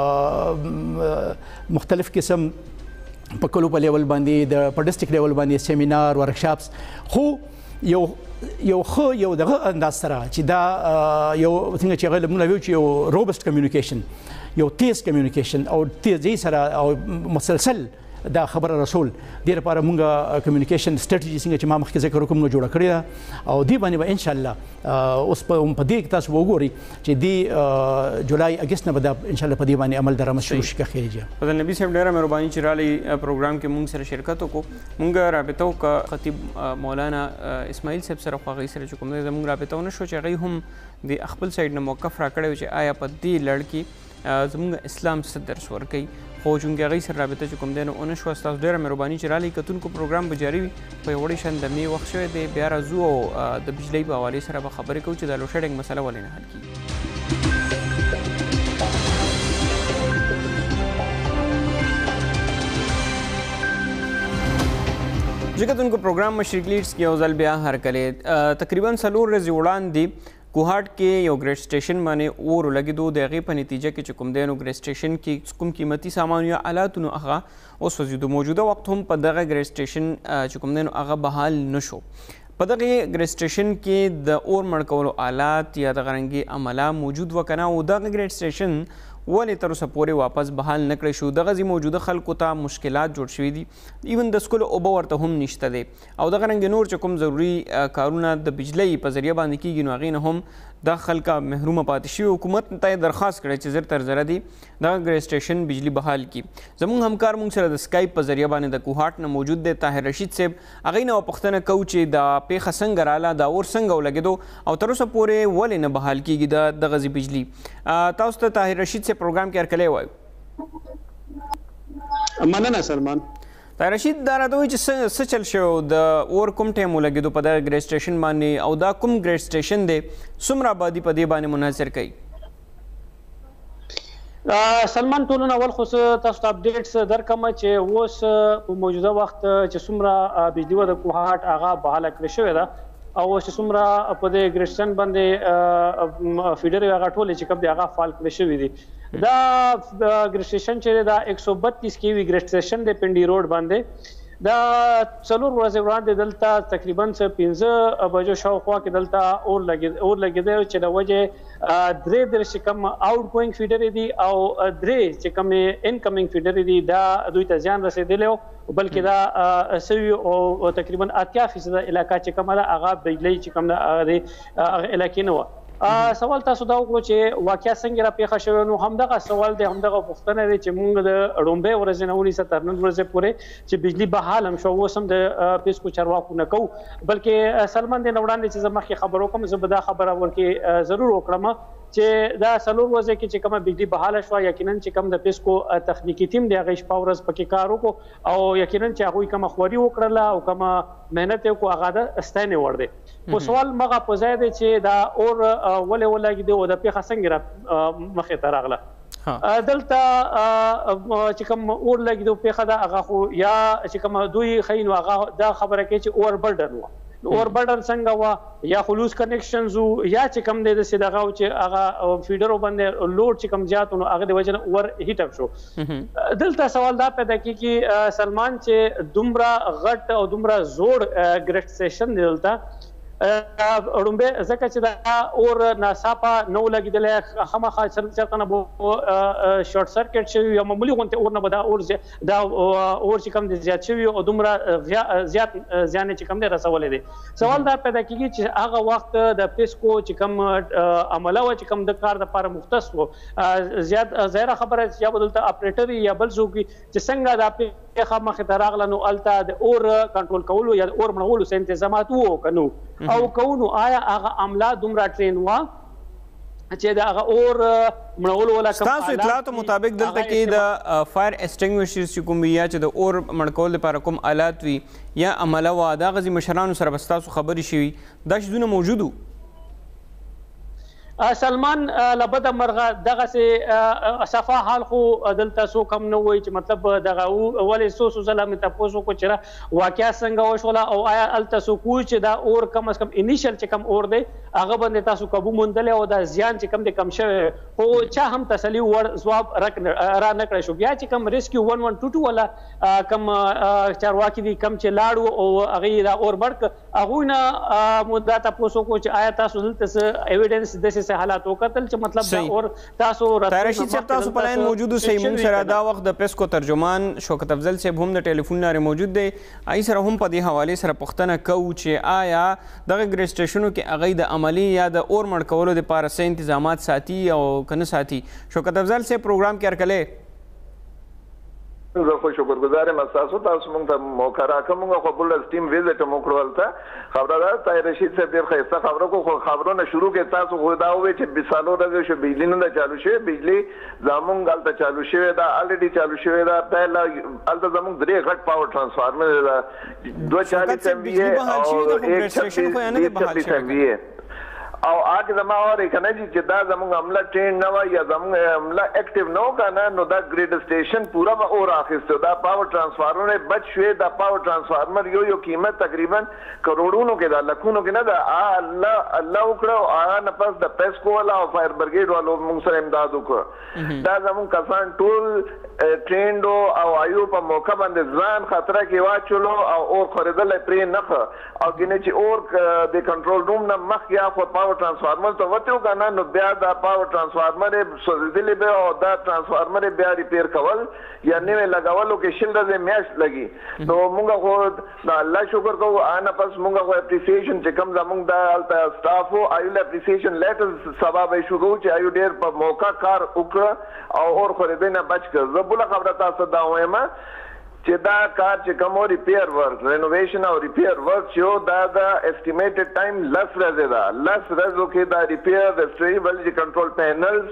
B: په مختلف قسم په کلو په لیول باندې د په ډسټرکټ لیول باندې سیمینار ورکشاپس خو یو یو ښه یو دغه انداز سره چې دا یو څنګه چې هغه موږ ویو چې یو روبسټ کمیونیکیشن یو تیز کمیونیکیشن او تیزۍ سره او مسلسل دا خبره رسول دې لپاره موږ کمیونیکیشن سټریټیجي څنګه چې ما مخکې ذکر وکړو موږ جوړه کړې ده او دې باندې به انشاءالله اوس په دې کې تاسو وګورئ چې دې جولای اګست نه به دا انشاءالله په دې باندې عمل درآمد شروع شي که خیر جي
A: فضل نبي صاحب ډېره مهرباني چې راغلئ پروګرام کې موږ سره شرکت وکړو موږ رابطه وکړه خطیب مولانا اسماعیل صاحب سره خو هغوی سره چې کوم دی زموږ رابطه ونه شو چې هغوی هم د خپل سایډ نه موقف راکړی و چې آیا په دې لړ کې زموږ اسلام څه درس ورکوي خو چونکې هغوی سره رابطه چې کوم دی نو ونه شوه ستاسو ډېره مهرباني چې راغلئ کتونکو پروګرام به جاري وي په یو وړې شان د مې وخت شوی دی بیا راځو او د بجلۍ په حوالې سره به خبرې کوو چې د لوډ شیډنګ مسله ولې نه حل کېږي چې کتونکو پروګرام مشرق لیډز کې یو ځل بیا هرکلی تقریبا څلور ورځې وړاندې کوهاټ کې یو ګریډ سټیشن باندې اور ولګېدو د هغې په نتیجه کې چې کوم دی نو ګریډ سټیشن کې کوم قیمتي سامان یا آلات نو هغه وسوځېدو موجوده وخت هم په دغه ګریډ سټیشن چې کوم دی نو هغه بحال نه شو په دغه ګریډ سټیشن کې د اور مړ کولو آلات یا دغه رنګې عمله موجود و که نه او دغه ګریډ سټیشن ولې تر اوسه پورې واپس بحال نه کړی شو. دغه ځي موجوده خلکو ته مشکلات جوړ شوي دي، ایون د څښلو اوبه ورته هم نشته دی، او دغه رنګې نور چې کوم ضروري کارونه د بجلۍ په ذریعه باندې کېږي نو هغې نه هم دا خلکه محرومه پاتې شوي. حکومت ته یې درخواست کړی چې زر تر زره دي دغه ګریډ سټیشن بجلي بحال کړي. زموږ همکار موږ سره د سکایپ په ذریعه باندې د کوهاټ نه موجود دی طاهر رشید صاحب. هغې نه پوښتنه کوو چې دا پیښه څنګه راله، دا اور څنګه ولګېدو او تر اوسه پورې ولې نه بحال کېږي د دغه ځي بجلي. تاسو ته طاهر رشید صاحب پروګرام کې هرکلی وایو.
C: مننه سلمان.
A: طاهر رشید دا راته وایي چې څه چل شو، د اور کوم ټایم ولګېدو په دغه ګریډ سټیشن باندې، او دا کوم ګریډ سټیشن دی، څومره آبادي په دې باندې منحصر کوي؟
C: سلمان ټولو نه اول خو تاسو ته اپډیټس درکړم چې اوس په موجوده وخت چې څومره بجلي وه د کوهاټ هغه بحاله کړې شوې ده، او چې څومره په دې ګریډ سټیشن باندې فیډر هغه ټولې چې کوم دی هغه فعال کړې شوي دي. دا ګریډ سټیشن چې دا ایک سو بتیس کیوي ګریډ سټیشن دی پنډي روډ باندې، دا څلور ورځې وړاندې دلته تقریبا څه پنځه بجو شاوخوا کې دلته اور لګېدی چې د وجې درې دېرش چې کوم آوټ ګوینګ فیډرې دي او درې چې کومې انکمنګ فیډرې دي دا دوی ته زیان رسېدلی و، بلکې دا سوي او تقریبا اتیا فیصده علاقه چې کومه ده هغه بجلۍ چې کوم ده هغه د هغه علاقې نه وه. سوال تاسو دا وکړو چې واقعا څنګه را پیښه شوې، نو همدغه سوال دی، همدغه پوښتنه دی چې موږ د لومړۍ ورځې نه ونیسه تر نن ورځې پورې چې بجلي بحال هم شو، اوس هم د پیسکو چارواکو نه کوو. بلکې سلمان دې نه وړاندې چې زه مخکې خبر وکړم، زه به دا خبره ورکې ضرور وکړم چې دا څلور ورځې کې چې کومه بجلي بحاله شوه، یقینا چې کوم د پیسکو تخنیکي ټیم دی هغې شپه ورځ پکې کار وکړو، او یقینا چې هغوی کومه خواري وکړله او کومه محنت یې وکړو هغه د ستاینې وړ دی. خو سوال مغه په ځای دی چې دا اور ولې ولګېدی او د پیښه څنګه را مخې ته راغله. دلته چې کوم اور لګېدو پیښه ده هغه خو یا چې کوم دوی ښیي نو هغه دا خبره کوي چې اور برډن وه. اور برډن څنګه وه، یا خلوص کنیکشنز وو، یا چې کوم دی داسې دغه و چې هغه فیډرو باندې لوډ چې کوم زیات و نو هغه د وجې نه اور هیټ اپ شو. دلته سوال دا پیدا کېږي سلمان چې دومره غټ او دومره زوړ ګریډ سټیشن دی دلته، لومبې ځکه چې دا اور ناڅاپه نه و لګېدلی، خامخا چېرته نه به شارټ سرکټ شوي یا معمولي غوندې اور نه به دا اور دا اور چې کوم دی زیات شوي او دومره زیات زیان چې کوم دی رسولی دی. سوال دا پیدا کېږي چې هغه وخت د پیسکو چې کوم عمله وه چې کوم د کار دپاره مختص و، زیات ظاهره خبره چې یا به دلته اپریټر یا بل څوک وي چې څنګه دا پیښه مخې ته راغله، نو هلته د اور کنټرول کولو یا د اور مړولو څه انتظامات وو که نه او کوو، آیا هغه عمله دومره ټرین وه چې د هغه اور مړولو والا کوم
A: ستاسو اطلاعاتو مطابق دلته کې د فایر ایکسټینګویشرز چې کوم وي یا چې د اور مړ کولو لپاره کوم آلات وي یا عمله وه، د هغه ځي مشرانو سره به ستاسو خبرې شوي، دا شیزونه موجود وو؟
C: سلمان لبد مرغه دغه صفا حال خو دلته څوک هم نه وایي چې مطلب دغه ولې څو څو ځله مې تپوس وکړو چې واقعیا څنګه وشوله او آیا هلته څوک وایي چې دا اور کم از کم انیشل چې کوم اور دی هغه باندې تاسو قابو موندلی او دا زیان چې کوم دی کم شوی، خو چا هم تسلي وړ ځواب را نه کړی شو. بیا چې کوم ریسکیو ون ون ټو ټو والا کوم چارواکي دي کوم چې لاړو او هغې دا اور مړ کړ، هغوی نه مو دا تپوس وکړو چې آیا تاسو دلته څه ایویډنس داسې څه حالات وکتل چې مطلب دا اور تاسو
A: طاهر رشید صاحب تاسو په لاین موجود اوسئ، موږ سره دا وخت د پیسکو ترجمان شوکت افضل صاحب هم د ټلیفون لارې موجود دی، هغې سره هم په دې حوالې سره پوښتنه کوو چې آیا دغه ګریډ سټیشنو کې هغوی د عملي یا د اور مړ کولو دپاره څه انتظامات ساتي او که نه ساتي؟ شوکت افضل صاحب پروګرام کې هرکلی.
D: زه خو شکرګزار یم ستاسو، تاسو موږ ته موقع راکړه، موږ خو بل ټیم ویزټ هم وکړو هلته. خبره ده طاهر رشید صاحب ډېر ښایسته خبره کړو، خو خبرونه شروع کې تاسو خو دا ووایئ چې څلور ورځې شو بجلي نه ده چالو شوې، بجلي زموږ هلته چالو شوې ده، الریډي چالو شوې ده. پهله هلته زموږ درې غټ پاور ټرانسفارمر ده، دوه چالیس ایم وي او ایک چھبیس ایم وي او آج زما اور کنه جی چې دا زموږ عمله ټرین نه وه یا زموږ عمله اکټیو نه و کنه، نو دا ګریډ سټیشن پوره به اور اخیسته، دا پاور ټرانسفارمر بچ شوې. دا پاور ټرانسفارمر یو یو قیمت تقریبا کروڑونو کې ده، لکونو کې نه ده. الله الله وکړه او هغه نه پس د پیسکو والا او فایر برګیډ والو موږ سره امداد وکړه. دا زموږ کسان ټول ټرینډ او ایو په موقع باندې ځان خطره کې واچولو او اور خورېدلی پرې نښه، او ګینې چې اور د کنټرول روم نه مخکې اخوا پاور پاور ټرانسفارمر ته وته کنه نو بیا دا پاور ټرانسفارمر سوزیدلی به او دا ټرانسفارمر بیا ریپیر کول یا نوې لګولو کې شل ورځې میاشت لګي نو موږ خو دا الله شکر کوو ان پس موږ خو اپریسیشن چې کوم زموږ دا سټاف او ایل اپریسیشن لیټر سبا به شو کوو چې ایو ډیر په موقع کار وکړه او اور خو دې نه بچ کړ زه بوله خبره تاسو دا وایم چې دا کار چې کوم ریپیر ورک رینوویشن او ریپیر ورک چې دا دا اسټیمیټډ ټایم لس ورځې ده لس ورځو کې دا ریپیر د سټریبل کنټرول پینلز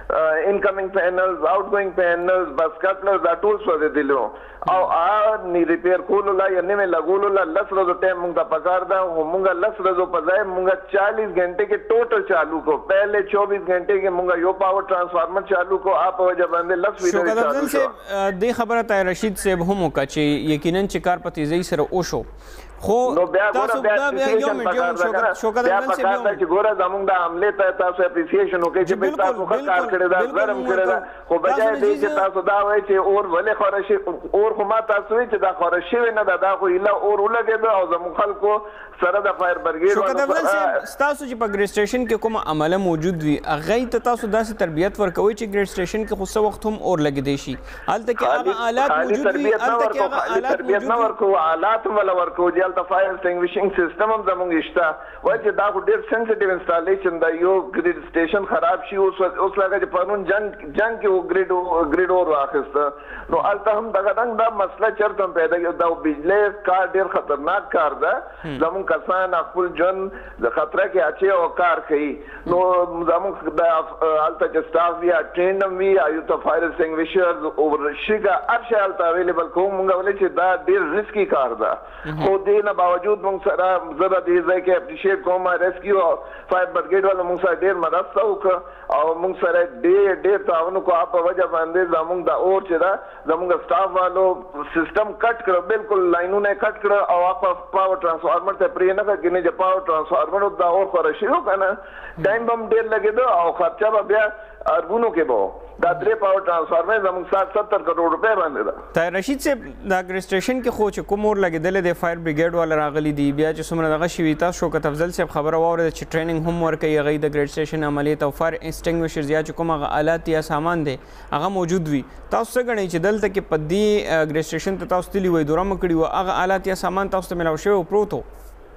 D: انکمنگ پینلز آؤٹ گوئنگ پینلز بس کټلر دا ټول سوځي دلو او ا نی ریپیر کولو لا یا نه لګولو لا لس ورځو ټایم موږ ته پکار دا موږ لس ورځو په ځای موږ چالیس घंटे کې ټوټل چالو کو پہلے چوبیس घंटे کې موږ یو پاور ټرانسفارمر چالو کو اپ وجه باندې لس ویډیو چالو
A: شو د خبره ته رشید صاحب هم وکړي چې یقینا چې کار په تیزی سره وشو خو تاسو دا بیا یو منټ یو شوکت شوکت
D: بیا په کار چې ګوره زمونږ د عمله ته تاسو اپریسیشن وکړئ چې به تاسو ښه کار کړی دا زرم کړی دا خو بجای دې چې تاسو دا وایئ چې اور ولې خورشي اور خو ما تاسو وایئ چې دا خورشي نه دا دا خو اله اور ولګېده او زموږ خلکو سره د فایر برګیډ
A: شوکت افضل صاحب ستاسو چې په ګریډ سټیشن کې کومه عمله موجود وي هغه ته تاسو داسې تربیت ورکوي چې ګریډ سټیشن کې خو څه وخت هم اور لګېدی شي هلته کې هغه آلات موجود وي هلته کې هغه آلات
D: تربیت نه ورکو آلات ولا ورکو چې هلته فایر ایکسټینګویشنګ سیستم هم زموږ شته وایي چې دا خو ډېر سینسیټیو انسټالیشن دا یو ګریډ سټیشن خراب شي اوس اوس لکه چې پرون جنګ جنګ کې و ګریډ ګریډ اور واخیسته نو هلته هم دغه رنګ دا مسله چېرته هم پیدا کېږي دا بجلی کار ډېر خطرناک کار ده زموږ کسان خپل ژوند د خطره کې اچي او کار کوي نو زموږ د هلته چې سټاف وي ټرینډ هم وي ایو ته فایر ایکسټینګویشرز او شګه هر شی هلته اویلیبل کوو موږ ویلی چې دا ډېر رسکي کار ده خو دې نه باوجود موږ سره زه به دې ځای کې اپریشیټ کوم ریسکیو او فایر برګیډ والو موږ سره ډېر مرسته وکړه او موږ سره ډېر ډېر تعاون وکړو په وجه باندې زموږ د اور چې ده زموږ سټاف والو سیستم کټ کړه بالکل لاینونه کټ کړه او په پاور ټرانسفارمر ته پرې نه کړه چې پاور ټرانسفارمر دا اور خورا شي کنه ټایم بم ډېر لګېده او خرچه به بیا اربونو کې به دا درې پاور ټرانسفارمر زموږ سات ستر کروڑ روپۍ باندې ده
A: طاهر رشید صاحب دا ګریډ سټیشن کې خو چې کوم اور لګېدلی دی فایر بریګیډ والا راغلي دي بیا چې څومره دغه شوي تاسو شوکت افضل صاحب خبره واورېده چې ټریننګ هم ورکوي هغوی د ګریډ سټیشن عملیات او فایر ایکسټینګویشرز یا چې کوم هغه آلات یا سامان دی هغه موجود وي تاسو څه ګڼئ چې دلته کې په دې ګریډ سټیشن ته تاسو تللي وئ دوره مو کړي وه هغه آلات یا سامان تاسو ته میلاو شوی و پروت و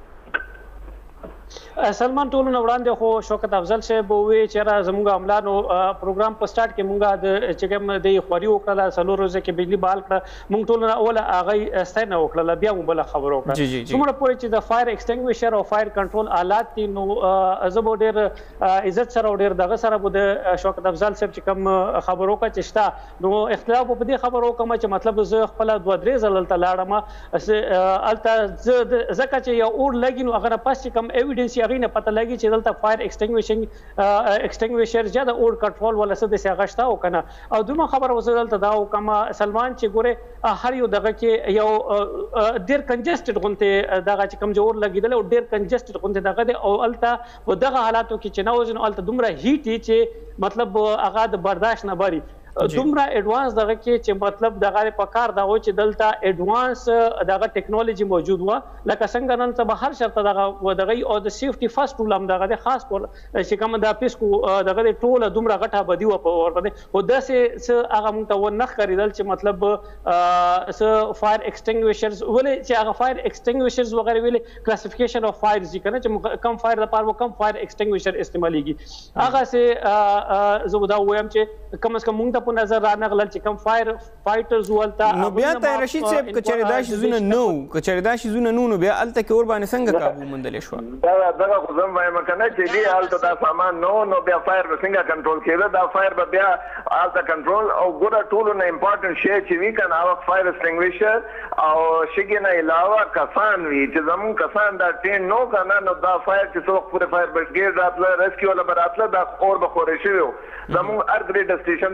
C: سلمان ټولونه وړاندې خو شوکت افضل صاحب ووی چې را زموږ عملانو پروګرام په سٹارټ کې مونږه د چې کوم د خوري وکړه څلور ورځې کې بجلی بال کړه مونږ ټولونه اوله هغه ستاینه وکړه بیا مو بل خبرو کړه څومره پورې چې د فایر ایکسټینګویشر او فایر کنټرول آلات دي نو زه به ډېر عزت سره او ډېر دغه سره به د شوکت افضل صاحب چې کوم خبرو کړه چې شته نو اختلاف په دې خبرو کوم چې مطلب زه خپل دوه درې ځله هلته لاړم هلته زه ځکه چې یو اور لګي نو هغه نه پس چې کوم ایویډنس هغې نه پته لګي چې دلته فایر ایکسټینګویشنګ ایکسټینګویشر یا د اور کنټرول ولا څه داسې هغه شته او که نه او دویمه خبره اوس دلته دا وکړم سلمان چې ګورې هر یو دغه کې یو ډېر کنجسټډ غوندې دغه چې کوم چې اور لګېدلی او ډېر کنجسټډ غوندې دغه دی او هلته په دغه حالاتو کې چې نه وځي نو هلته دومره هیټ وي چې مطلب هغه د برداشت نه بري دومره ایڈوانس دغه کې چې مطلب دغه په کار دا و چې دلته ایڈوانس دغه ټیکنالوژي موجود و لکه څنګه نن سبا هر شرط دغه دغه او د سیفټي فرست ټول هم دغه خاص کول چې کوم د پیسکو دغه ټول دومره غټه بدی و په ور باندې او داسې څه هغه مونږ ته ونه ښکارېدل چې مطلب څه فایر ایکسټینګویشرز ولې چې هغه فایر ایکسټینګویشرز وغیرہ ویلې کلاسیفیکیشن اف فایر ځي کنه چې کم فایر لپاره کم فایر ایکسټینګویشر استعمالېږي هغه سه زه دا وایم چې کم از کم مونږ په نظر رانغلل چې کوم فایر فایټرز ولته
A: نو بیا طاهر رشید صاحب کچېرې دا شیزونه نه وو کچېرې دا شیزونه نه نو بیا هلته کې اور باندې څنګه کابو موندلی شوه
D: دا دغه خو زه هم وایم که نه چې دې هلته دا سامان نه نو بیا فایر به څنګه کنټرول کېده دا فایر به بیا هلته کنټرول او ګوره ټولو نه امپارټنټ شی چې وي که نه هغه فایر ایکسټینګویشر او شګې نه علاوه کسان وي چې زمونږ کسان دا ټرین نو که نه نو دا فایر چې څه وخت پورې فایر برګیډ راتله ریسکیو والا به راتله دا اور به خورې شوي وو زمونږ هر ګریډ سټیشن باندې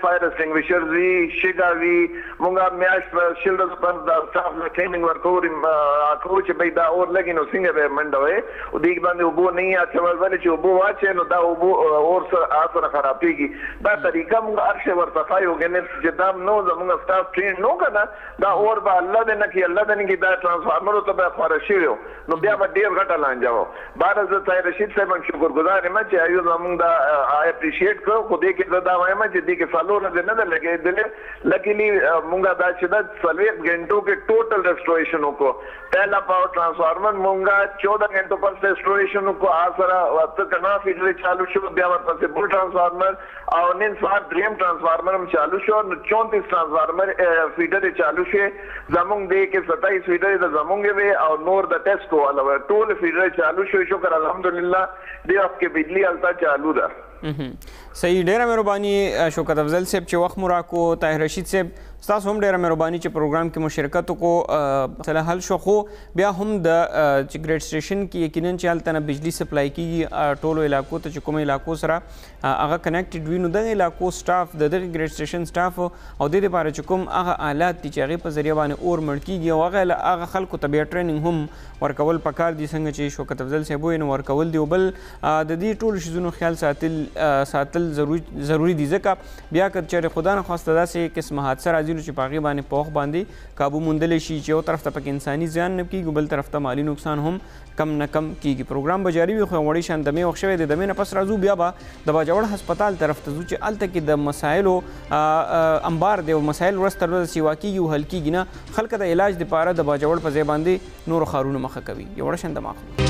D: فایر ایکسټینګویشرز وي شګه وي مونږه میاشت په شل ورځې پس د سټاف له ټریننګ ورکو اکو چې به دا اور لګي نو څنګه به منډوي او دې باندې وبو نه اچول ولې چې وبو واچي نو دا وبو اور سره اثر خرابېږي دا طریقه مونږ ارشه ورته یو غنټ چې دا نو زموږ سټاف ټرین نو کنه دا اور به الله دې نه کې الله دې نه کې دا ټرانسفارمر ته به خارشي وي نو بیا به ډیر غټه لانجاو بعد از طاهر رشید صاحب شکرګزار یم چې ایو زموږ دا آی اپریشیټ کړو خو دې کې دا وایم چې دې کې سالو نه نه لګېدل لکیلی مونږه دا چې دا څلوېښت غنټو کې ټوټل ریسټوریشن وکړو پہلا پاور ټرانسفارمر مونږه چودہ غنټو پر ریسټوریشن وکړو آسره وخت کنا فیډر چالو شو بیا ورپسې بل ټرانسفارمر او نن سهار دریم ټرانسفارمر هم چالو شو نو چونتیس ټرانسفارمر فیډر چالو شي زمونږ دې کې ستایس فیډر د زمونږ وی او نور د ټیسکو علاوه ټول فیډر چالو شو شکر الحمدلله دې وخت کې بجلی التا چالو ده
A: صحیح ډیره مهرباني شوکت افضل صاحب چې وخت مو راکو طاهر رشید صاحب ستاسو هم ډیره مهرباني چې پروګرام کې مشارکت وکړو مسله حل شو خو بیا هم د چې ګریډ سټیشن کې یقینا چې هلته نه بجلی سپلای کېږي ټولو علاقو ته چې کومو علاقو سره هغه کنیکټډ وي نو دغه علاقو سټاف د دغه ګریډ سټیشن سټاف او د دې لپاره چې کوم هغه آلات دي چې هغې په ذریعه باندې اور مړ کېږي او هغه هغه خلکو ته بیا ټریننګ هم ورکول پکار دي څنګه چې شوکت افضل صاحب وایي نو ورکول دي او بل د دې ټولو شیزونو خیال ساتل ساتل ضروري دي ځکه بیا که چېرې خدا نخواسته داسې قسمه حادثه راځي نو چې په هغې باندې په وخت باندې کابو موندلی شي چې یو طرف ته پکې انساني زیان نه کېږي بل طرف ته مالي نقصان هم کم نه کم کېږي پروګرام به جاري وي خو یو وړې شان دمې وخت شوی دی دمې نه پس راځو بیا به د باجوړ هسپتال طرف ته ځو چې هلته کې د مسایلو انبار دی او مسایل ورځ تر ورځې سیوا کېږي او حل کېږي نه خلک د علاج دپاره د باجوړ په ځای باندې نورو ښارونو مخه کوي یو وړه شان دماغ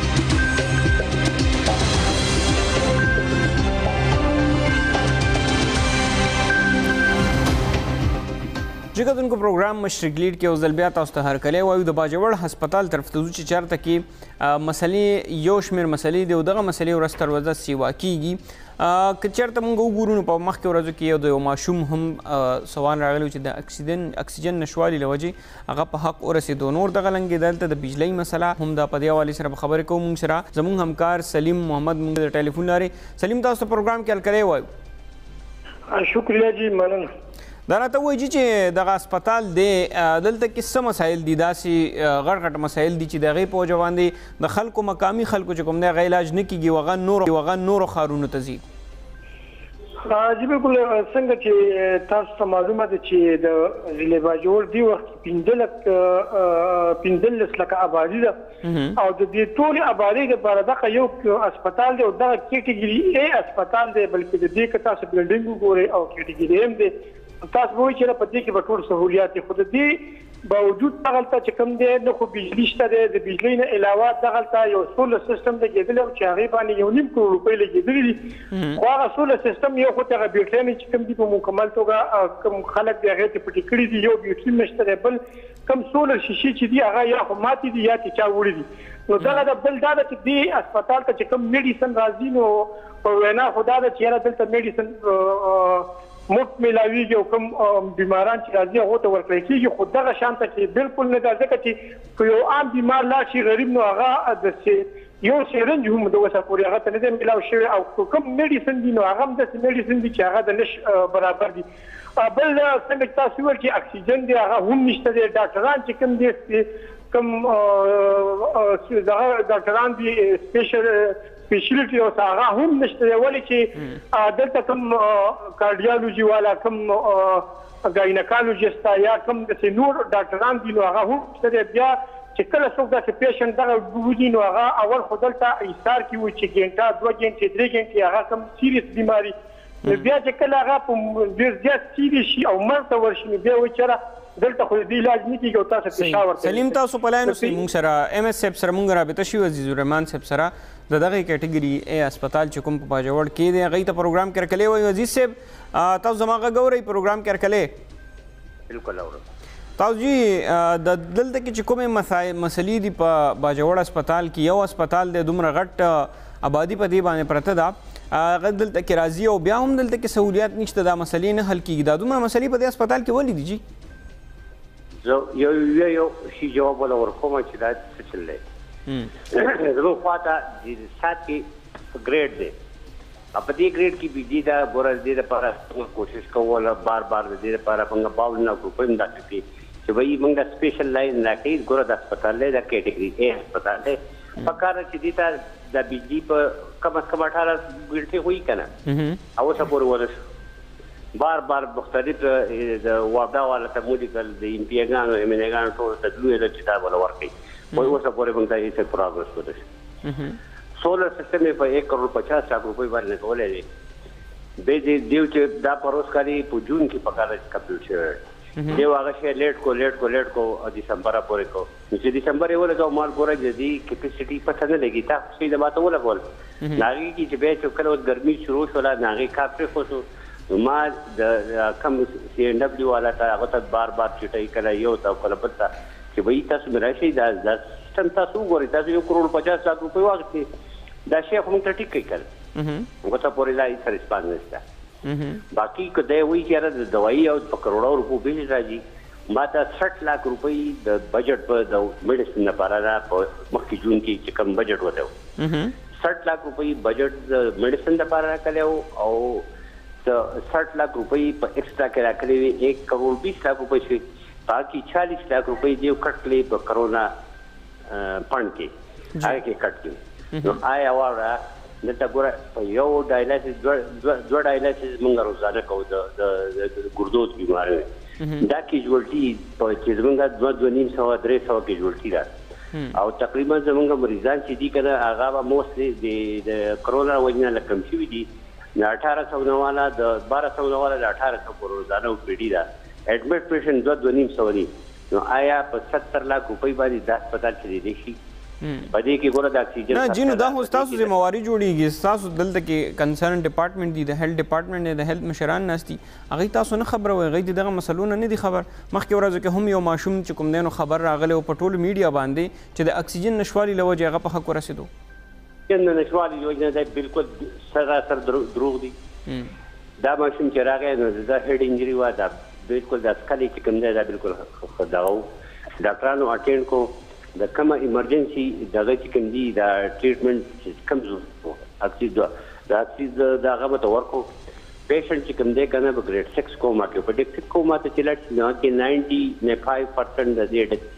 A: چې کتونکو پروګرام مشرق لیډ کې اوس ځل بیا تاسو ته هرکلی وایو د باجوړ هسپتال طرف ته ځو چې چېرته کې مسلې یو شمېر مسلې دي او دغه مسلې ورځ تر ورځه سیوا کېږي که چېرته موږ وګورو نو په مخکې ورځو کې یو د یو ماشوم هم سوال راغلی چې د اکسیجن اکسیجن نشوالي له وجې هغه په حق ورسېدو نور دغه لنګې دلته د بجلۍ مسله هم دا په دې حوالې سره به خبرې کوو موږ سره زموږ همکار سلیم محمد موږ د ټلیفون لارې سلیم تاسو ته پروګرام کې هرکلی وایو
E: شکریه جی مننه
A: دا راته ووایي چې دغه هسپتال دی دلته کې څه مسایل دي داسې غټ غټ مسایل دي چې د هغې په وجه باندې د خلکو مقامي خلکو چې کوم دی هغه علاج نه کېږي او هغه نورو هغه نورو ښارونو ته ځي
E: جی بالکل څنګه چې تاسو ته معلومه ده چې د ضلع باجوړ دی وخت پنځلس لکه آبادي ده او د دې ټولې آبادۍ لپاره دغه یو هسپتال دی او دغه کیټګري اے هسپتال دی بلکې د دې که تاسو بلډینګ وګورئ او کیټګري ایم دی تاسو وایي چې په دې کې به ټول سهولیات دي خو د دې باوجود دغلته چې کوم دی نه خو بجلي شته دی د بجلۍ نه علاوه دغلته یو سولر سیسټم لګېدلی او چې هغې باندې یو نیم کروړ روپۍ لګېدلي دي خو هغه سولر سیسټم یو خو ته هغه بیټرۍ چې کوم دي په مکمل توګه کوم خلک دی هغې ته پټې کړي دي یو بیټرۍ نشته دی بل کوم سولر شیشې چې دي هغه یا خو ماتې دي یا ترې چا وړي دي نو دغه د بل دا ده چې دې هسپتال ته چې کوم میډیسن راځي نو په وینا خو دا ده چې یاره دلته میډیسن مفت میلاویږي او کوم بیماران چې راځي هغو ته ورکړی کېږي خو دغه شان ته کې بالکل نه ده ځکه چې که یو عام بیمار لاړ شي غریب نو هغه د یو سیرنج هم د وسه پورې هغه ته نه دی میلاو شوی او کوم میډیسن دي نو هغه هم داسې میډیسن دي چې هغه د نش برابر دي بل څنګه چې تاسو وویل چې اکسیجن دی هغه هم نشته دی ډاکټران چې کوم دي کوم دغه ډاکټران دي سپیشل سپیشلیټي او هغه هم نشته دی ولې چې دلته کوم کارډیالوجي والا کوم ګاینکالوجسټ یا کوم داسې نور ډاکټران دي نو هغه هم نشته دی بیا چې کله څوک داسې پیشنټ دغه وځي نو هغه اول خو دلته ایسار کې وي چې ګنټه دوه ګنټې درې ګنټې هغه کوم سیریس بیماري نو بیا چې کله هغه په ډېر زیات سیریس شي او مرګ ته ورشي نو بیا وایي چېرې دلته خو دې علاج نه کېږي او تاسو پیشاور ته
A: سلیم تاسو په لاین اوسئ موږ سره ایم ایس صاحب سره موږ رابطه شوي عزیز الرحمن صاحب سره د دغه کیټګري اے هسپتال چې کوم په باجوړ کې دی هغوی ته پروګرام کې هرکلی وایو عزیز صاحب تاسو زما غږ اورئ پروګرام کې هرکلی
F: بالکل اورم
A: تاسو جی د دلته کې چې کومې مسلې دي په باجوړ هسپتال کې یو هسپتال دی دومره غټ آبادي په دې باندې پرته ده هغه دلته کې راځي او بیا هم دلته کې سهولیات نشته دا مسلې نه حل کېږي دا دومره مسلې په دې هسپتال کې ولې دي جی
F: زه یو یو یو شي جواب ولا ورکوم چې دا څه چل دی زموږ خواته د سات کې ګریډ دی په دې ګریډ کې بجلی دا ګوره د دې لپاره کوشش کوله بار بار د دې لپاره موږ باون نه کوو په داسې کې چې وایي موږ سپیشل لاین راکړي ګوره د هسپتال دی د کیټګري اے هسپتال دی پکار چې دې ته د بجلی په کم از کم اٹھارہ ګنټې وي که نه او اوسه پورې ونه بار بار مختلف د واپډا والا ته مولیکل د امپیګانو امینګانو ټول ته دوی له چې دا ولا ورکړي وایي اوسه پورې موږ ته هیڅ پروګرس ونه شي سولر سسټم یې په ایک کروڑ پچاس لاکھ روپۍ باندې کولی دی بیا دې دیو چې دا پروس کاري په جون کې پکار کمپلیټ شوی دیو هغه شی لیټ کو لیټ کو لیټ کو دسمبر پورې کو چې دسمبر یې ولګاو مال ګوره د دې کیپیسټي پته نه لګي تا خو د ماته ولګول ناغي کې چې بیا چې کله ګرمي شروع شوله ناغي کاپرې خو شو ما د کم سی ان ډبلیو والا ته هغه ته بار بار چټای کله یو ته کله بل ته چې وایي تاسو مې راشئ دا دا سیسټم تاسو وګورئ تاسو یو کروڑ پچاس لاکھ روپۍ واخیستې دا شی خو موږ ته ټیک کوي کړه موږ ته پورې لا هېڅ رسپانس نشته باقي که دی وایي چې یاره د دوایي او په کروڑو روپو بیل راځي ما ته سټ لاکھ روپۍ د بجټ په د میډیسن لپاره را په مخکې جون کې چې کوم بجټ وته و سټ لاکھ روپۍ بجټ د میډیسن لپاره راکړی و او د سټ لاکھ روپۍ په ایکسټرا کې راکړی وي ایک کروڑ بیس لاکھ روپۍ شوي باقي چالیس لاکھ روپۍ دیو کټ کړی په کرونا فنډ کې هغه کې کټ کړي نو آیا واوره دلته ګوره په یو ډایلایسس دوه ډایلایسس موږ روزانه کوو د ګردود بیماریو دا کیجوالټي په چې زموږ دوه دوه نیم سوه درې سوه کیجوالټي ده او تقریبا زموږ مریضان چې دي که نه هغه به موستلی د کرونا وجې نه کم شوي دي د اټھارہ سو نه والا د بارہ سو نه والا د اټھارہ سو پورې روزانه او پی ډي ده ایډمټ پیشنټ دوه دوه نیم سوه دي نو آیا په ستر لاکھ روپۍ باندې دا هسپتال چلېدی شي په دې کې ګوره د اکسیجن
A: نه جینو دا خو ستاسو ذمہواري جوړیږي ستاسو دلته کې کنسرن ډپارټمنټ دی د هیلث ډپارټمنټ دی د هیلث مشران ناست دي هغوی تاسو نه خبره وایي هغوی د دغه مسلو نه نه دي خبر مخکې ورځو کې هم یو ماشوم چې کوم دی نو خبر راغلی و په ټولو میډیا باندې چې د اکسیجن نشوالي له وجې هغه په حق ورسېدو
F: اکسیجن نشوالي له وجې نه دی بالکل سراسر دروغ دي دا ماشوم چې راغی نو دا هیډ انجري وه دا بالکل دا سکلی چې کوم دی دا بالکل دغه و ډاکټرانو اټینډ کو د کومه ایمرجنسي دغه چې کوم دي دا ټریټمنټ چې کوم اکسیجن د اکسیجن د هغه به ته ورکو پیشنټ چې کوم دی که نه په ګریډ سکس کوما کې په ډیک سکس کوما ته چې لاړ شي نو کې ناینټي نه فایو پرسنټ د دې ډک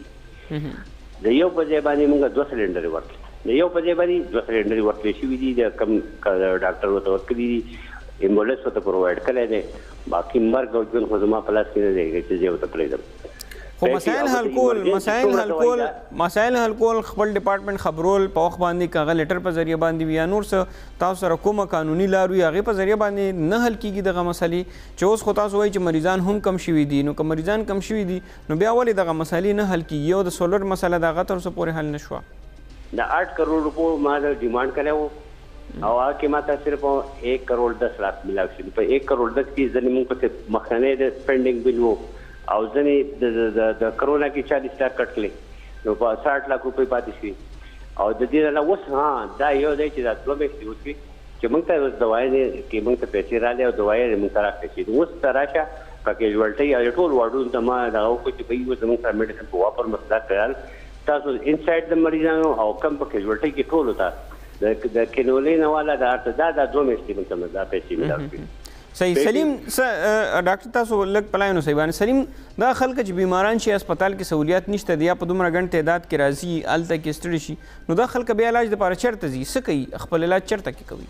F: دي د یو په ځای باندې موږ دوه سلنډرې ورکړي د یو په ځای باندې دوه سلنډرې ورکړی شوي دي د کوم ډاکټر ورته ورکړي دي ایمبولنس ورته پرووایډ کړی دی باقي مرګ او ژوند خو زما په لاس کې نه دی چې زه ورته پرېږدم
A: خو مسایل حل کول مسایل حل کول مسایل حل کول خپل ډپارټمنټ خبرول په وخت باندې که هغه لیټر په ذریعه باندې وي یا نور څه تاسو سره کومه قانوني لار وي هغې په ذریعه باندې نه حل کېږي دغه مسلې چې اوس خو تاسو وایي چې مریضان هم کم شوي دي نو که مریضان کم شوي دي نو بیا ولې دغه مسلې نه حل کېږي یو د سولر مسله د هغه تر اوسه پورې حل نه شوه
F: د آٹھ کروڑ روپو ما ډیمانډ کړی و او هغه کې ما ته صرف ایک کروڑ دس لاکھ ملاو شي په ایک کروڑ دس کې ځینې موږ پسې مخکنی د سپینډینګ بل و او ځینې د کرونا کې چالیس لاکھ کټ کړي نو په ساٹھ لاکھ روپۍ پاتې شوي او د دې نه اوس ها دا یو دی چې دا دوه میاشتې وشوي چې موږ ته اوس دوایي کې موږ ته پیسې راغلې او دوایي موږ ته راکړی شي اوس ته راشه په کیجوالټۍ او ټول واردونو ته ما دغه وکړو چې بهي اوس زموږ سره میډیسن په واپر مسله کړل تاسو انسایډ د مریضانو او کم په کیجوالټۍ کې ټولو ته د کینولین والا د دا دا دوه میاشتې موږ ته دا پیسې ملاو شوي
A: صحیح سلیم ډاکټر تاسو لږ پلای نو صحیح باندې سلیم دا خلک چې بیماران شي هسپتال کې سہولیات نشته دی یا په دومره ګڼ تعداد کې راځي هلته کې ستړي شي نو دا خلک بیا علاج دپاره چېرته ځي څه کوي خپل علاج چېرته کې کوي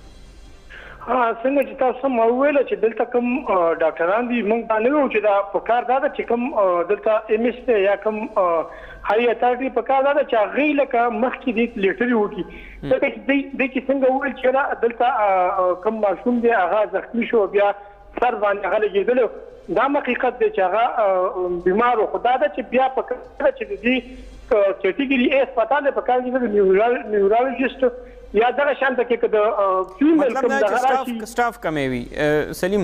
E: څنګه چې تاسو ما وویل چې دلته کوم ډاکټران دي موږ دا نه وایو چې دا په کار دا ده چې کوم دلته ایم ایس دی یا کوم هاي اتارټي په کار دا ده چې هغوی لکه مخکې دې لیټرې وکړي ځکه چې دوی کې څنګه وویل چې دلته کوم ماشوم دی هغه زخمي شو بیا سر باندې هغه لګېدلی دا حقیقت دی چې هغه بیمار و خو دا ده چې بیا په کار ده چې د دې کیټګري اے هسپتال دی په کار کې د نیورولوژسټ یا دغه شانته کې که د فیمیل کوم دغه راشي
A: سټاف کمی وي سلیم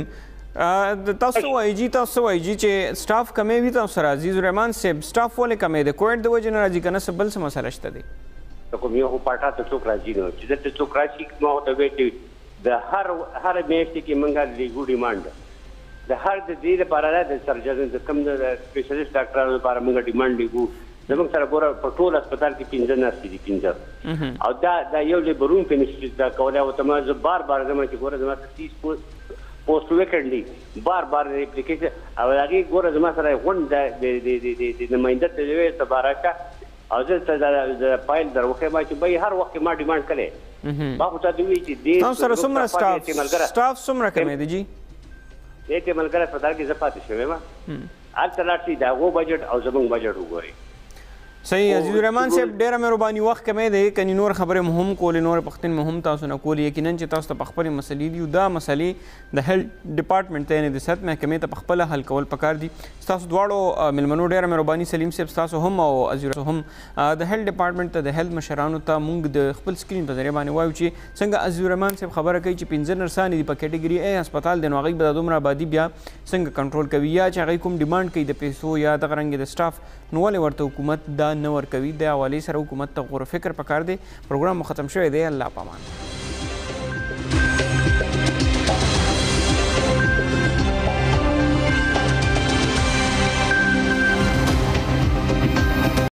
A: تاسو وایي جي تاسو وایي جي چې سټاف کمی وي تاسو سره عزیز الرحمن صاحب سټاف ولې کمی دی کووډ د وجې نه راځي که نه څه بل څه مسله شته دی
F: کوم یو خو پاټا ته څوک راځي نو چې دلته څوک راشي ما ورته ویل چې د هر هر میاشتې کې موږ لیګو ډیمانډ د هر د دې لپاره د سرجن د کوم د سپیشلیسټ ډاکټرانو لپاره موږ ډیمانډ لیګو زموږ سره ګوره په ټول هسپتال کې پنځه نرسې دي پنځه او دا دا یو لیبرون په انسټیټیوټ دا کولی او ته ما زه بار بار ځم چې ګوره زما سره تیس پوسټ ویکنډ دي بار بار اپلیکیشن او هغې ګوره زما سره غونډ د نماینده ته ویې ته بارکه او زه ته فایل در وښیم چې بهی هر وخت ما ډیمانډ کړی ما خو تا ته ووایي چې
A: تاسو سره څومره سټاف څومره کمی دی جي
F: دې ته ملګری هسپتال کې زه پاتې شوی یم هلته لاړ شئ د هغو بجټ او زموږ بجټ وګورئ
A: صحیح عزیز الرحمن صاحب ډیره مهرباني وخت کمی دی کني نور خبرې مو هم کولې نور پښتون مو هم تاسو نه کولې یقینا چې تاسو ته په خپلې مسلې دي او دا مسلې د هیلث ډپارټمنټ ته یعنې د صحت محکمې ته په خپله حل کول پکار دي ستاسو دواړو مېلمنو ډیره مهرباني سلیم صاحب ستاسو هم او عزیز هم د هیلث ډپارټمنټ ته د هیلث مشرانو ته موږ د خپل سکرین په ذریعه باندې وایو چې څنګه عزیز الرحمن صاحب خبره کوي چې پنځه نرسانې دي په کیټګري ای هسپتال دی نو هغوی به د دومره آبادي بیا څنګه کنټرول کوي یا چې هغوی کوم ډیمانډ کوي د پیسو یا دغه رنګې د سټاف نو ولې ورته حکومت دا نه ورکوي د حوالې سره حکومت ته غور فکر پکار دی پروګرام مو ختم شوی دی الله پامان